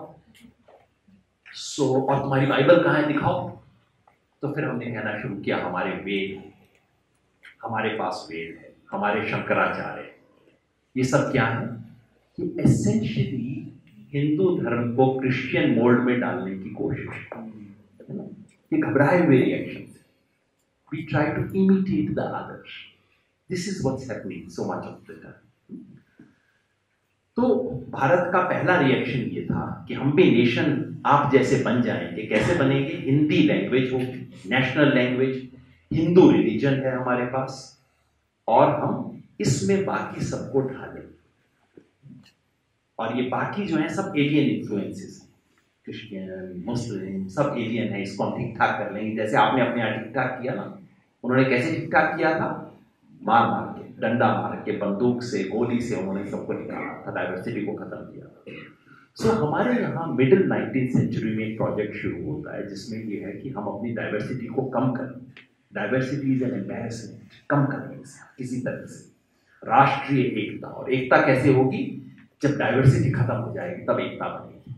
और तुम्हारी बाइबल कहाँ है दिखाओ। तो फिर हमने कहना शुरू किया हमारे वेद, हमारे पास वेद है, हमारे शंकराचार्य, ये सब क्या है कि एसेंशियली हिंदू धर्म को क्रिश्चियन मोल्ड में डालने की कोशिश है ना। ये घबराए हुए reaction, we try to imitate the others, this is what's happening so much of the time. तो भारत का पहला रिएक्शन ये था कि हम भी नेशन आप जैसे बन जाएंगे। कैसे बनेंगे? हिंदी लैंग्वेज होगी, नेशनल लैंग्वेज, हिंदू रिलीजन है हमारे पास, और हम इसमें बाकी सबको ढालें। और ये बाकी जो है सब एलियन इन्फ्लुएंसेस, क्रिश्चियन, मुस्लिम, सब एलियन है, इसको हम ठीक ठाक कर लेंगे। जैसे आपने अपने यहाँ ठीक ठाक किया ना, उन्होंने कैसे ठीक ठाक किया था? मार मार के, डंडा मार के, बंदूक से, गोली से उन्होंने सबको निकाला था, डाइवर्सिटी को खत्म किया था। सो हमारे यहाँ मिडिल 19th सेंचुरी में एक प्रोजेक्ट शुरू होता है जिसमें ये है कि हम अपनी डाइवर्सिटी को कम करें। डाइवर्सिटी इज एन एम्बैरेसमेंट, कम करें किसी तरह से। राष्ट्रीय एकता, और एकता कैसे होगी? जब डाइवर्सिटी खत्म हो जाएगी तब एकता बनेगी।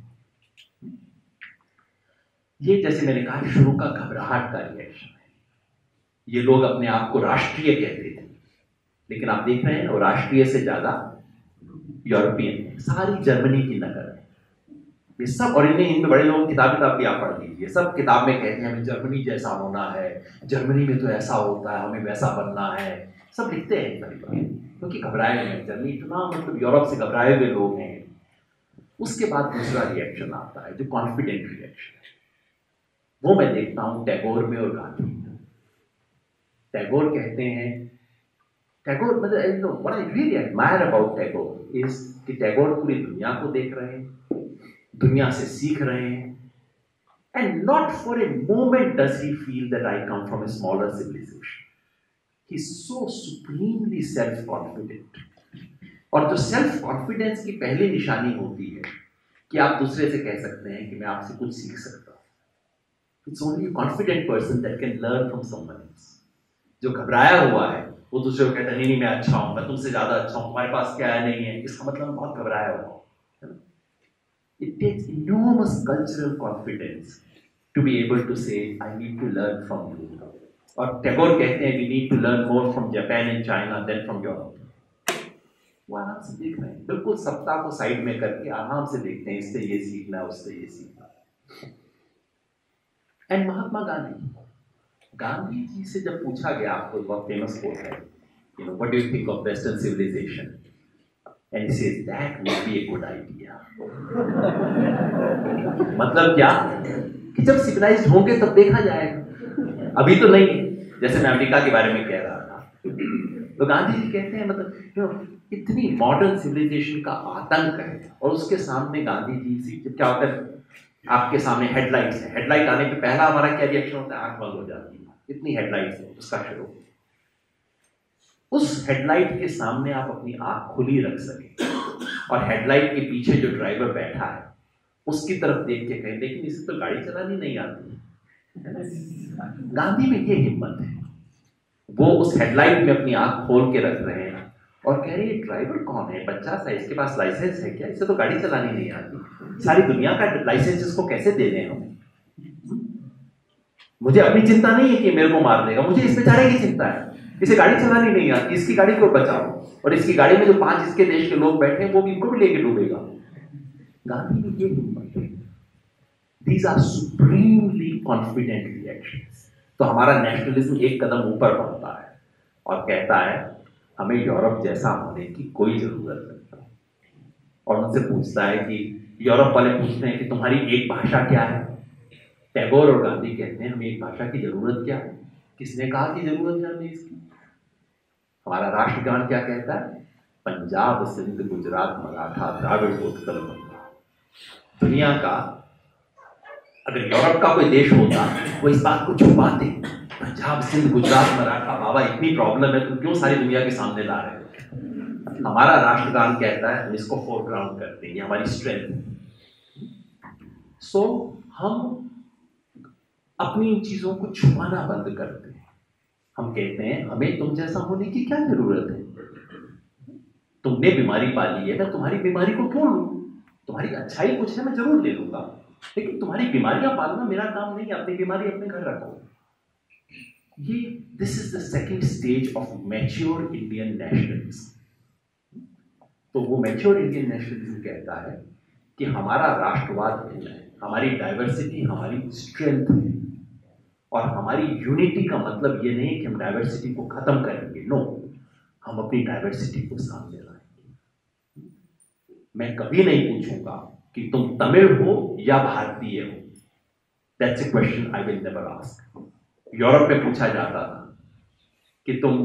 ये जैसे मैंने कहा शुरू का घबराहट का रिएक्शन है। ये लोग अपने आप को राष्ट्रीय कहते थे, लेकिन आप देख रहे हैं वो राष्ट्रीय से ज्यादा यूरोपियन है, सारी जर्मनी की नकल है ये सब। और इनमें बड़े लोग किताब भी आप पढ़ लीजिए, सब किताब में कहते हैं हमें जर्मनी जैसा होना है, जर्मनी में तो ऐसा होता है, हमें वैसा बनना है, सब लिखते हैं क्योंकि घबराए हुए हैं। जर्मनी इतना मतलब यूरोप से घबराए हुए लोग हैं, उसके बाद दूसरा रिएक्शन आता है जो कॉन्फिडेंट रिएक्शन है। वो मैं देखता हूं टैगोर में और गांधी में। टैगोर कहते हैं, टैगोर मतलब what I really admire about Tagore is कि टैगोर पूरी दुनिया को देख रहे हैं, दुनिया से सीख रहे हैं, and not for a moment does he feel that I come from a smaller civilization. He's so supremely self-confident. और जो सेल्फ कॉन्फिडेंस की पहली निशानी होती है कि आप दूसरे से कह सकते हैं कि मैं आपसे कुछ सीख सकता हूं। It's only a confident person that can learn from someone else. जो घबराया हुआ है वो दूसरे को कहता है नहीं मैं अच्छा हूं, मैं तुमसे ज्यादा अच्छा हूं, तुम्हारे पास क्या है नहीं है, इसका मतलब मैं बहुत घबराया हुआ हूं। It takes enormous cultural confidence to be able to say, I need to learn from you. और टैगोर कहते हैं, we need to learn more from Japan and China than from Europe. वो आराम से देख रहे हैं, बिल्कुल सत्ता को साइड में करके आराम से देखते हैं, इससे ये सीखना है, उससे ये सीखना है। एंड महात्मा गांधी जी से जब पूछा गया, आपको बहुत फेमस कोट है, you know, what do you think of Western civilization? And he says, that would be a good idea. मतलब क्या कि जब सिविलाइज्ड होंगे तब देखा जाएगा, अभी तो नहीं है। जैसे मैं अमेरिका के बारे में कह रहा था, तो गांधी जी कहते हैं मतलब इतनी मॉडर्न सिविलाइजेशन का आतंक है, और उसके सामने गांधी जी से क्या होता है, आपके सामने हेडलाइट्स है, हेडलाइट आने पे पहला हमारा क्या रिएक्शन होता है, आंख बंद हो जाती है, इतनी हेडलाइट्स है, उसका शुरू। उस हेडलाइट के सामने आप अपनी आंख खुली रख सके और हेडलाइट के पीछे जो ड्राइवर बैठा है उसकी तरफ देख के कहें लेकिन इसे तो गाड़ी चलानी नहीं आती। गांधी में ये हिम्मत है, वो उस हेडलाइट में अपनी आंख खोल के रख रहे हैं और कह रहे हैं ड्राइवर कौन है, बच्चा सा, इसके पास लाइसेंस है क्या, इसे तो गाड़ी चलानी नहीं आती, सारी दुनिया का लाइसेंस इसको कैसे दे दें हम। मुझे अपनी चिंता नहीं है कि मेरे को मार देगा, मुझे इस बेचारे की चिंता है, इसे गाड़ी चलानी नहीं आती, इसकी गाड़ी को बचाओ, और इसकी गाड़ी में जो 5 इसके देश के लोग बैठे हैं वो भी इनको भी लेके डूबेगा। गांधी में ये हिम्मत है। These are supremely confident reactions. तो हमारा नेशनलिज्म एक कदम ऊपर बढ़ता है और कहता है हमें यूरोप जैसा होने की कोई जरूरत नहीं, और उनसे पूछता है कि यूरोप वाले पूछते हैं कि तुम्हारी एक भाषा क्या है। टैगोर और गांधी कहते हैं हमें एक भाषा की जरूरत क्या है। किसने कहा कि जरूरत है हमें इसकी? हमारा राष्ट्रगान क्या कहता है? पंजाब सिंध गुजरात मराठा द्राविड़ उत्कल बंगा। दुनिया का अगर यूरोप का कोई देश होता वो इस बात को छुपाते, पंजाब सिंध गुजरात मराठा, बाबा इतनी प्रॉब्लम है तुम क्यों सारी दुनिया के सामने ला रहे हो। हमारा राष्ट्रगान कहता है हम इसको फोरग्राउंड करते हैं, ये हमारी स्ट्रेंथ। सो हम अपनी इन चीजों को छुपाना बंद करते हैं। हम कहते हैं हमें तुम जैसा होने की क्या जरूरत है, तुमने बीमारी पाली है, मैं तुम्हारी बीमारी को क्यों लूं, तुम्हारी अच्छाई कुछ है मैं जरूर ले लूंगा, लेकिन तुम्हारी बीमारियां पालना मेरा काम नहीं है, अपनी बीमारी अपने घर रखो। ये this is the second stage of mature Indian nationalism. तो वो मैच्योर इंडियन नेशनलिज्म कहता है कि हमारा राष्ट्रवाद भिन्न है, हमारी डाइवर्सिटी हमारी स्ट्रेंथ है, और हमारी यूनिटी का मतलब ये नहीं है कि हम डाइवर्सिटी को खत्म करेंगे, नो, हम अपनी डाइवर्सिटी को सामने लाएंगे। मैं कभी नहीं पूछूंगा कि तुम तमिल हो या भारतीय हो, that's a question I will never ask. Europe में पूछा जाता था कि तुम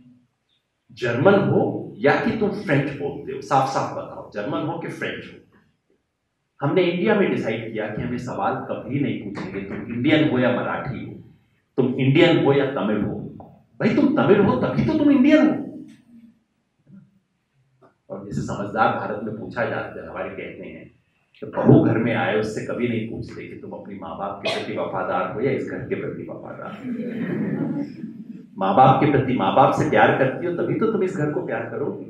जर्मन हो या कि तुम फ्रेंच बोलते हो, साफ साफ बताओ जर्मन हो कि फ्रेंच हो। हमने इंडिया में डिसाइड किया कि हमें सवाल कभी नहीं पूछेंगे तुम इंडियन हो या मराठी हो, तुम इंडियन हो या तमिल हो। भाई तुम तमिल हो तभी तो तुम इंडियन हो। और जैसे समझदार भारत में पूछा जाता है, हमारे कहते हैं कि बहू घर में आए उससे कभी नहीं पूछते कि तुम अपनी माँ बाप के प्रति वफादार हो या इस घर के प्रति वफादार हो। माँ बाप के प्रति माँ बाप से प्यार करती हो तभी तो तुम इस घर को प्यार करोगी।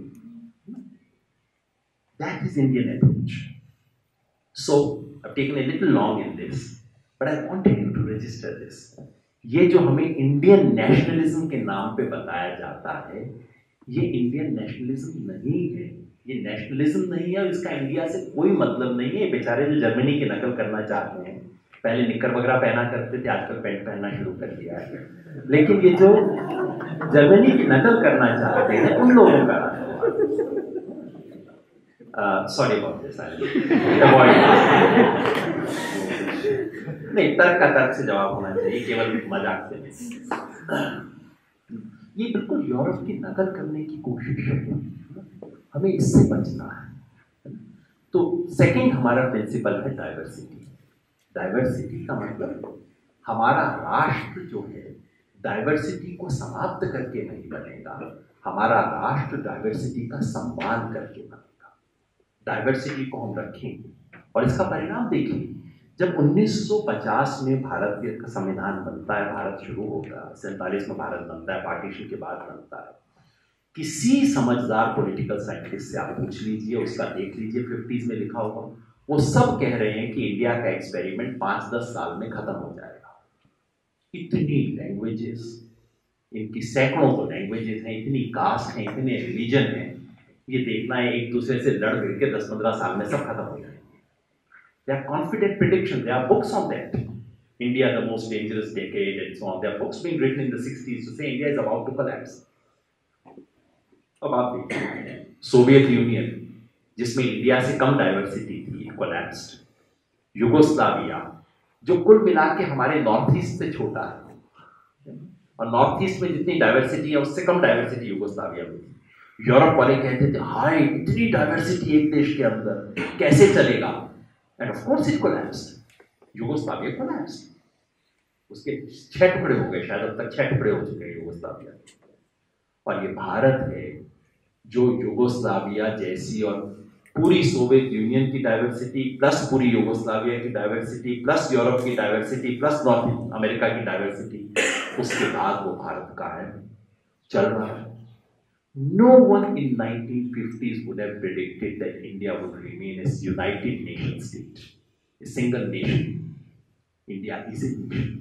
That is Indian approach. So, I've taken a little long in this, but I wanted you to register this. ये जो हमें इंडियन नेशनलिज्म के नाम पे बताया जाता है, ये इंडियन नेशनलिज्म नहीं है, ये नेशनलिज्म नहीं है, इसका इंडिया से कोई मतलब नहीं है। बेचारे जो जर्मनी की नकल करना चाहते हैं, पहले निक्कर वगैरह पहना करते थे, आजकल पैंट पहनना शुरू कर दिया है, लेकिन ये जो जर्मनी की नकल करना चाहते हैं उन लोगों का सॉरी अबाउट दिस, नहीं, तर्क का तर्क से जवाब होना चाहिए, केवल मजाक से नहीं। ये बिल्कुल यूरोप की नकल करने की कोशिश है, हमें इससे बचना है। तो सेकंड हमारा प्रिंसिपल है डाइवर्सिटी। डाइवर्सिटी का मतलब हमारा राष्ट्र जो है डाइवर्सिटी को समाप्त करके नहीं बनेगा, हमारा राष्ट्र डाइवर्सिटी का सम्मान करके बनेगा। डाइवर्सिटी को हम रखेंगे और इसका परिणाम देखिए, जब 1950 में भारत का संविधान बनता है, भारत शुरू होता है, 47 में भारत बनता है, पार्टीशन के बाद बनता है। किसी समझदार पॉलिटिकल साइंटिस्ट से आप पूछ लीजिए, उसका देख लीजिए 50s में लिखा होगा, वो सब कह रहे हैं कि इंडिया का एक्सपेरिमेंट 5-10 साल में खत्म हो जाएगा। इतनी लैंग्वेजेस, इनकी सैकड़ों तो लैंग्वेजेस हैं, इतनी कास्ट हैं, इतने रिलीजन हैं, ये देखना है एक दूसरे से लड़ भिड़ के 10-15 साल में सब खत्म हो जाएगा। They are confident predictions. There are books on that. India, the most dangerous decade, and so on. There are books being written in the 60s to say India is about to collapse. अब आप देखिए, Soviet union जिसमें India से कम diversity थी, collapsed. Yugoslavia जो कुल मिला के हमारे नॉर्थ ईस्ट से छोटा है, और नॉर्थ ईस्ट में जितनी डाइवर्सिटी है उससे कम डाइवर्सिटी युगोस्लाविया में थी। यूरोप वाले कहते थे हाय, इतनी डाइवर्सिटी एक देश के अंदर कैसे चलेगा? And of course it collapsed. Yugoslavia collapsed. उसके 6 टुकड़े हो गए, शायद अब तक 6 टुकड़े हो चुके हैं युगोस्लाविया। और ये भारत है जो युगोस्लाविया जैसी और पूरी सोवियत यूनियन की डाइवर्सिटी प्लस पूरी युगोस्लाविया की डाइवर्सिटी प्लस यूरोप की डाइवर्सिटी प्लस नॉर्थ अमेरिका की डाइवर्सिटी, उसके बाद वो भारत का है, चल रहा है। No one in 1950s would have predicted that India would remain a united nation state, a single nation. India is a nation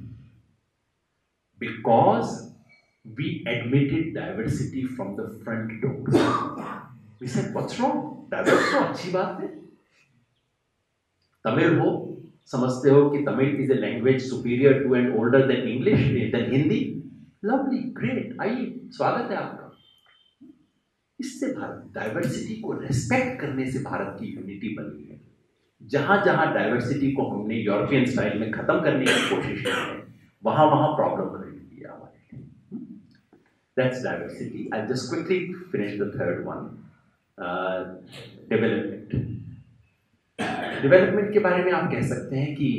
because we admitted diversity from the front door. We said, what's wrong? Diversity तो अच्छी बात है। तमिल हो, समझते हो कि Tamil is a language superior to and older than English, than Hindi? Lovely, great, आइए, स्वागत है आपका। इससे भारत डाइवर्सिटी को रेस्पेक्ट करने से भारत की यूनिटी बनी है। जहां जहां डाइवर्सिटी को हमने यूरोपियन स्टाइल में खत्म करने की कोशिश की है, वहां वहां प्रॉब्लम खड़ी हुई है हमारे लिए। That's diversity. I just quickly finish the third one, development. Development के बारे में आप कह सकते हैं कि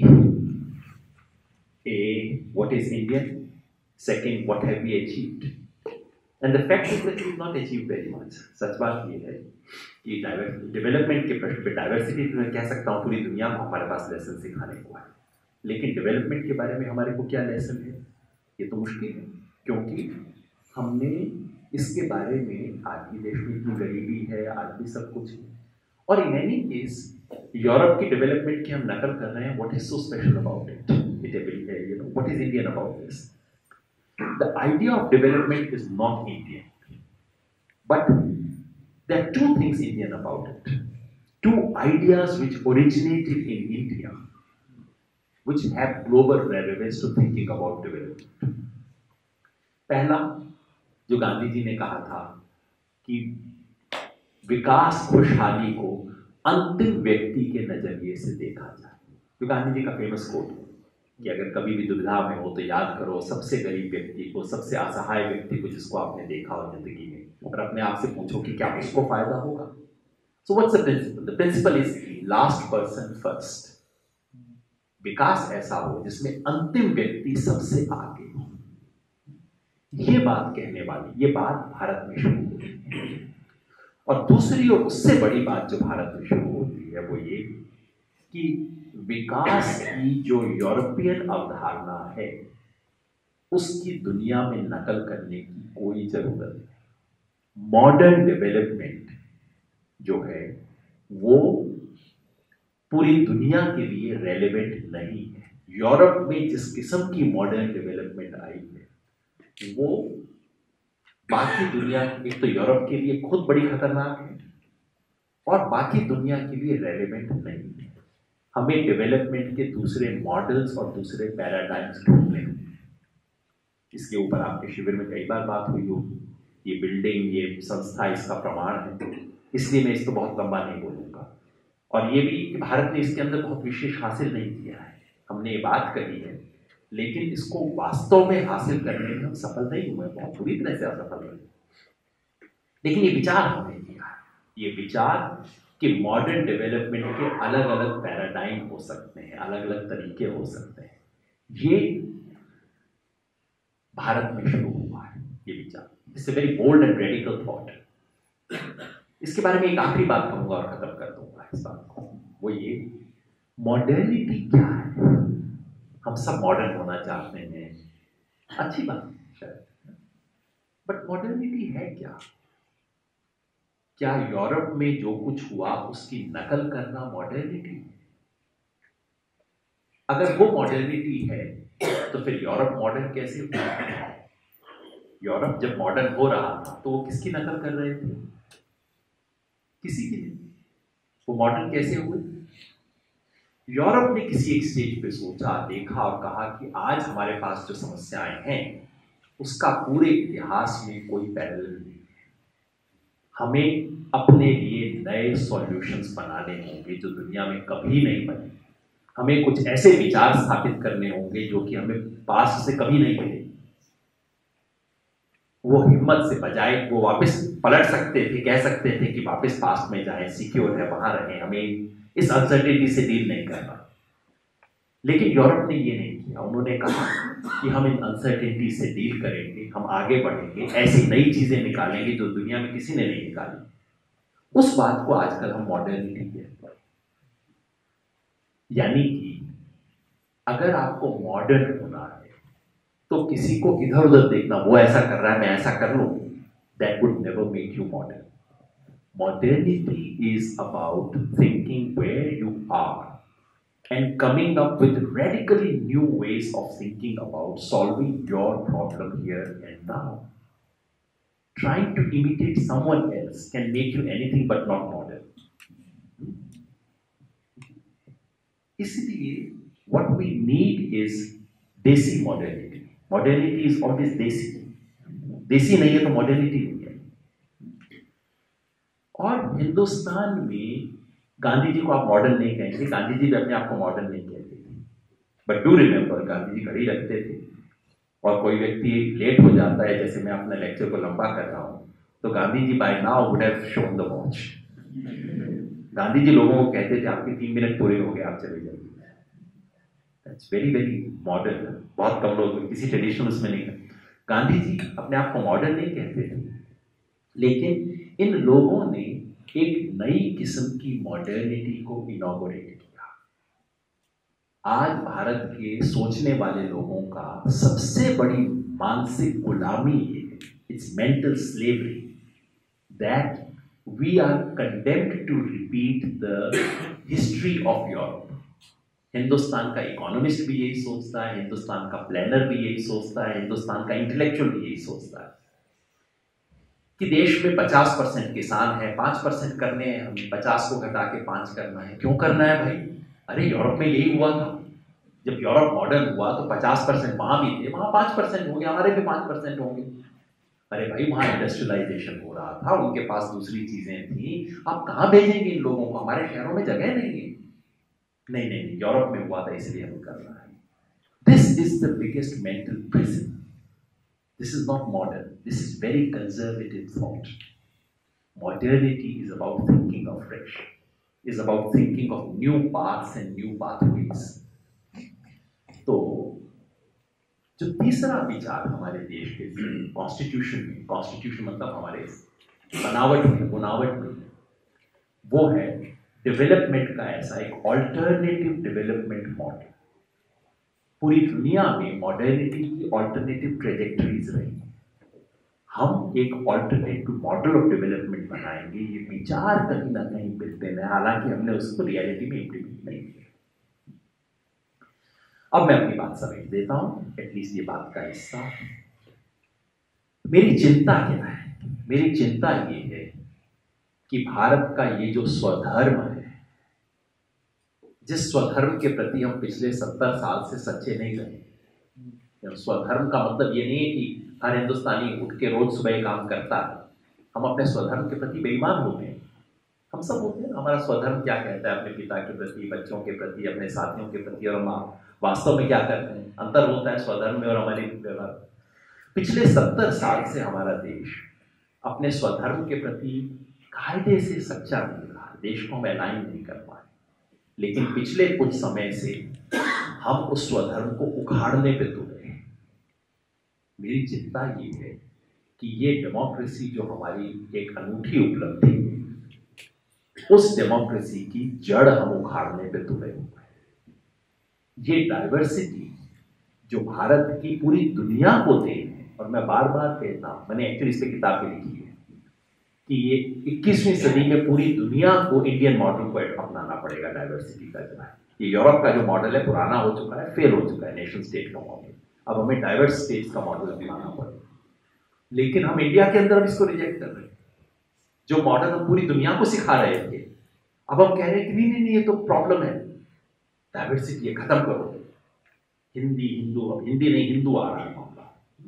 what is Indian, second what have we achieved, and the fact is that we have not achieved very much. सच बात ये है कि डेवलपमेंट के प्रश्न पे डाइवर्सिटी मैं कह सकता हूँ पूरी दुनिया को हमारे पास लेसन सिखाने को है, लेकिन डेवलपमेंट के बारे में हमारे को क्या लेसन है, ये तो मुश्किल है, क्योंकि हमने इसके बारे में आज भी देश में इतनी गरीबी है, आज भी सब कुछ है। और इन एनी केस यूरोप की डेवलपमेंट की हम नकल कर रहे हैं। What is so special about it? You know what is Indian about this? The idea of development is not Indian, but there are two things Indian about it. Two ideas which originated in India, which have global relevance to thinking about development. पहला, जो गांधी जी ने कहा था कि विकास खुशहाली को अंतिम व्यक्ति के नजरिए से देखा जाए। जो गांधी जी का फेमस कोट है कि अगर कभी भी दुविधा में हो तो याद करो सबसे गरीब व्यक्ति को, सबसे असहाय व्यक्ति को जिसको आपने देखा हो जिंदगी में, और अपने आप से पूछो कि क्या उसको फायदा होगा। So what's the principle? The principle is last person first. विकास ऐसा हो जिसमें अंतिम व्यक्ति सबसे आगे हो। ये बात कहने वाली, ये बात भारत में शुरू होती है। और दूसरी और उससे बड़ी बात जो भारत में शुरू होती है वो ये कि विकास की जो यूरोपियन अवधारणा है उसकी दुनिया में नकल करने की कोई जरूरत नहीं। मॉडर्न डेवलपमेंट जो है वो पूरी दुनिया के लिए रेलेवेंट नहीं है। यूरोप में जिस किस्म की मॉडर्न डेवलपमेंट आई है वो बाकी दुनिया, एक तो यूरोप के लिए खुद बड़ी खतरनाक है और बाकी दुनिया के लिए रेलेवेंट नहीं है। हमें डेवलपमेंट के दूसरे मॉडल्स और दूसरे पैराडाइम्स ढूंढने हैं। इसके ऊपर आपके शिविर में कई बार बात हुई होगी। ये बिल्डिंग, ये संस्था इसका प्रमाण है। इसलिए मैं इसको बहुत लंबा नहीं बोलूँगा। और ये भी कि भारत ने इसके अंदर बहुत विशेष हासिल नहीं किया है, हमने ये बात कही है, लेकिन इसको वास्तव में हासिल करने में हम सफल नहीं हुए, बहुत बुरी तरह से असफल रहे। लेकिन ये विचार हमने किया है, ये विचार कि मॉडर्न डेवलपमेंट के अलग अलग पैराडाइम हो सकते हैं, अलग अलग तरीके हो सकते हैं, ये भारत में शुरू हुआ है ये विचार। It's a very bold and radical thought. इसके बारे में एक आखिरी बात कहूंगा और खत्म कर दूंगा इस बात को। वो ये, मॉडर्निटी क्या है? हम सब मॉडर्न होना चाहते हैं, अच्छी बात है शायद, बट मॉडर्निटी है क्या? क्या यूरोप में जो कुछ हुआ उसकी नकल करना मॉडर्निटी? अगर वो मॉडर्निटी है तो फिर यूरोप मॉडर्न कैसे हुआ? यूरोप जब मॉडर्न हो रहा था तो वो किसकी नकल कर रहे थे? किसी की नहीं। वो मॉडर्न कैसे हुए? यूरोप ने किसी एक स्टेज पे सोचा, देखा और कहा कि आज हमारे पास जो समस्याएं हैं उसका पूरे इतिहास में कोई पैरेलल नहीं है, हमें अपने लिए नए सॉल्यूशंस बनाने होंगे जो दुनिया में कभी नहीं बने, हमें कुछ ऐसे विचार स्थापित करने होंगे जो कि हमें पास से कभी नहीं मिले। वो हिम्मत से बजाय वो वापस पलट सकते थे, कह सकते थे कि वापस पास्ट में जाएं, सिक्योर है वहां रहें, हमें इस अनसर्टेनिटी से डील नहीं करना। लेकिन यूरोप ने ये नहीं किया। उन्होंने कहा कि हम इन अनसर्टेनिटी से डील करेंगे, हम आगे बढ़ेंगे, ऐसी नई चीजें निकालेंगे जो दुनिया में किसी ने नहीं निकाली। उस बात को आजकल हम मॉडर्निटी कहते हैं। यानी कि अगर आपको मॉडर्न होना है तो किसी को इधर उधर देखना, वो ऐसा कर रहा है मैं ऐसा कर लूं, that would never make you modern. Modernity is about thinking where you are and coming up with radically new ways of thinking about solving your problem here and now. Trying to imitate someone else can make you anything but not modern. इसलिए what we need is desi modernity. Modernity is always desi. देसी नहीं है तो modernity नहीं है। और हिंदुस्तान में गांधी जी को आप मॉडर्न नहीं कहेंगे, गांधी जी भी अपने आप को मॉडर्न नहीं कहते थे, but do remember Gandhi ji घड़ी रखते थे। और कोई व्यक्ति लेट हो जाता है, जैसे मैं अपने लेक्चर को लंबा कर रहा हूं, तो Gandhi ji by now would have shown the watch. Gandhi ji लोगों को कहते थे आपके 3 मिनट पूरे हो गए, आप चले जाइए। That's very very modern. बहुत कम लोग किसी ट्रेडिशनल उसमें नहीं है। गांधी जी अपने आप को मॉडर्न नहीं कहते थे, लेकिन इन लोगों ने एक नई किस्म की मॉडर्निटी को इनॉग्रेट किया। आज भारत के सोचने वाले लोगों का सबसे बड़ी मानसिक गुलामी है, it's mental slavery, that we are condemned to repeat the history of Europe. Hindustan का इकोनॉमिस्ट भी यही सोचता है, हिंदुस्तान का प्लानर भी यही सोचता है, हिंदुस्तान का इंटेलेक्चुअल भी यही सोचता है कि देश में 50% किसान है, 5% करने हैं, हमें 50 को घटा के 5 करना है। क्यों करना है भाई? अरे यूरोप में यही हुआ था, जब यूरोप मॉडर्न हुआ तो 50% वहां भी थे, वहां 5% हो गया, हमारे भी 5% होंगे। अरे भाई वहां इंडस्ट्रियलाइजेशन हो रहा था, उनके पास दूसरी चीजें थी, आप कहाँ भेजेंगे इन लोगों को? हमारे शहरों में जगह नहीं है। नहीं नहीं नहीं, यूरोप में हुआ था इसलिए हमें करना है। This is the biggest mental prison. This is not modern, this is very conservative thought. Modernity is about thinking afresh, is about thinking of new paths and new pathways. तो जो तीसरा विचार हमारे देश के कॉन्स्टिट्यूशन में, कॉन्स्टिट्यूशन मतलब हमारे बनावट में, बुनावट में, वो है डेवलपमेंट का ऐसा एक ऑल्टरनेटिव डेवलपमेंट मॉडल। पूरी दुनिया में मॉडर्निटी की ऑल्टरनेटिव ट्रेजेक्टरीज रही, हम एक ऑल्टरनेटिव मॉडल ऑफ डेवलपमेंट बनाएंगे। ये विचार कहीं ना कहीं मिलते हैं, हालांकि हमने उसको रियलिटी में इम्प्लीमेंट नहीं किया। अब मैं अपनी बात समेट देता हूं, एटलीस्ट ये बात का हिस्सा। मेरी चिंता क्या है? मेरी चिंता ये है कि भारत का ये जो स्वधर्म है, जिस स्वधर्म के प्रति हम पिछले 70 साल से सच्चे नहीं रहे। स्वधर्म का मतलब ये नहीं है कि हर हिंदुस्तानी उठ के रोज सुबह काम करता है। हम अपने स्वधर्म के प्रति बेईमान हो गए। हम सब होते हैं, हमारा स्वधर्म क्या कहता है अपने पिता के प्रति, बच्चों के प्रति, अपने साथियों के प्रति, और हम वास्तव में क्या करते हैं, अंतर होता है स्वधर्म में और हमारे व्यवहार। पिछले 70 साल से हमारा देश अपने स्वधर्म के प्रति कायदे से सच्चा नहीं रहा, देश को हम अलाइन नहीं कर पाए। लेकिन पिछले कुछ समय से हम उस स्वधर्म को उखाड़ने पे तुले हैं। मेरी चिंता ये है कि ये डेमोक्रेसी जो हमारी एक अनूठी उपलब्धि है, उस डेमोक्रेसी की जड़ हम उखाड़ने पे तुले हुए हैं। ये डाइवर्सिटी जो भारत की पूरी दुनिया को देन है, और मैं बार बार कहता हूं, मैंने एक्चुअली इस पर किताब भी लिखी है कि ये 21वीं सदी में पूरी दुनिया को इंडियन मॉडल को अपनाना पड़ेगा डाइवर्सिटी का जो है। ये यूरोप का जो मॉडल है पुराना हो चुका है, फेल हो चुका है नेशन स्टेट का मॉडल। अब हमें डाइवर्स स्टेट्स का मॉडल अपनाना पड़ेगा। लेकिन हम इंडिया के अंदर इसको रिजेक्ट कर रहे हैं। जो मॉडल हम पूरी दुनिया को सिखा रहे थे, अब हम कह रहे हैं कि नहीं नहीं नहीं, ये तो प्रॉब्लम है, डाइवर्सिटी है, खत्म करो। हिंदी हिंदू, अब हिंदी नहीं हिंदू आ रहा है मामला।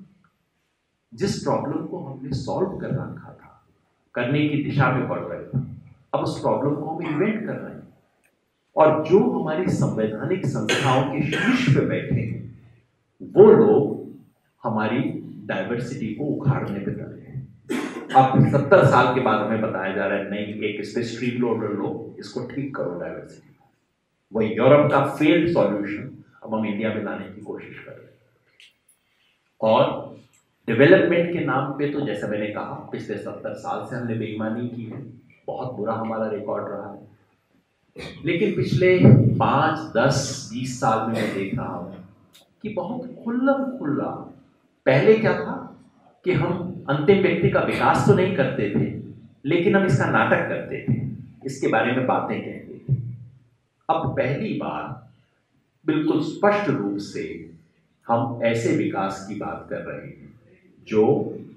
जिस प्रॉब्लम को हमने सॉल्व कर रखा था, करने की दिशा में बढ़ रहे थे, अब उस प्रॉब्लम को हम इन्वेंट कर रहे हैं। और जो हमारी संवैधानिक संस्थाओं के शीर्ष पे बैठे हैं, वो लोग हमारी डाइवर्सिटी को उखाड़ने पे लगे हैं। अब 70 साल के बाद हमें बताया जा रहा है नहीं, एक इस पे स्ट्रीम लोडर लो, इसको ठीक करो डाइवर्सिटी को। वही यूरोप का फेल्ड सॉल्यूशन अब हम इंडिया में लाने की कोशिश कर रहे हैं। और डेवलपमेंट के नाम पे तो जैसा मैंने कहा, पिछले 70 साल से हमने बेईमानी की है, बहुत बुरा हमारा रिकॉर्ड रहा है। लेकिन पिछले 5, 10, 20 साल में मैं देख रहा हूं कि बहुत खुल्लम खुल्ला, पहले क्या था कि हम अंतिम व्यक्ति का विकास तो नहीं करते थे, लेकिन हम इसका नाटक करते थे, इसके बारे में बातें कहते थे। अब पहली बार बिल्कुल स्पष्ट रूप से हम ऐसे विकास की बात कर रहे हैं जो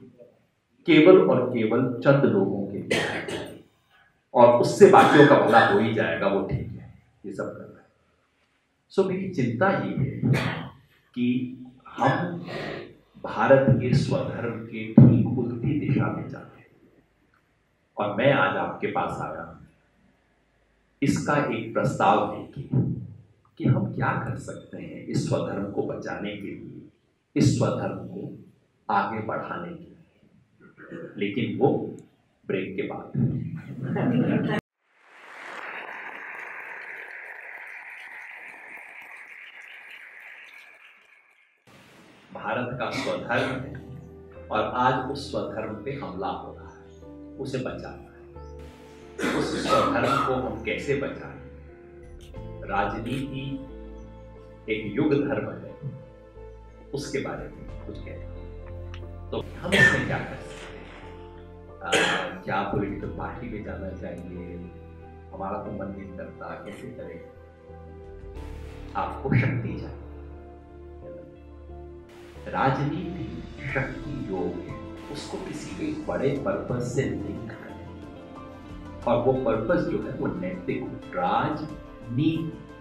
केवल और केवल चंद लोगों के लिए है, और उससे बाकियों का भला हो ही जाएगा, वो ठीक है, ये सब कर रहे हैं। सो मेरी चिंता ये है कि हम भारत के स्वधर्म के ठीक उल्टी दिशा में जाते हैं। और मैं आज आपके पास आया इसका एक प्रस्ताव लेके कि हम क्या कर सकते हैं इस स्वधर्म को बचाने के लिए, इस स्वधर्म को आगे बढ़ाने के लिए। लेकिन वो ब्रेक के बाद। भारत का स्वधर्म है और आज उस स्वधर्म पे हमला हो रहा है, उसे बचाना है। उस स्वधर्म को हम कैसे बचाएं? राजनीति एक युग धर्म है, उसके बारे में कुछ कहना। तो हम इसमें क्या कर सकते हैं? क्या पॉलिटिकल पार्टी में जाना चाहिए? हमारा तो मन नहीं करता, कैसे करें? आपको शक्ति चाहिए। राजनीति शक्ति योग है, उसको किसी एक बड़े पर्पस से लिंक करें, और वो पर्पस जो है वो नैतिक राजनीति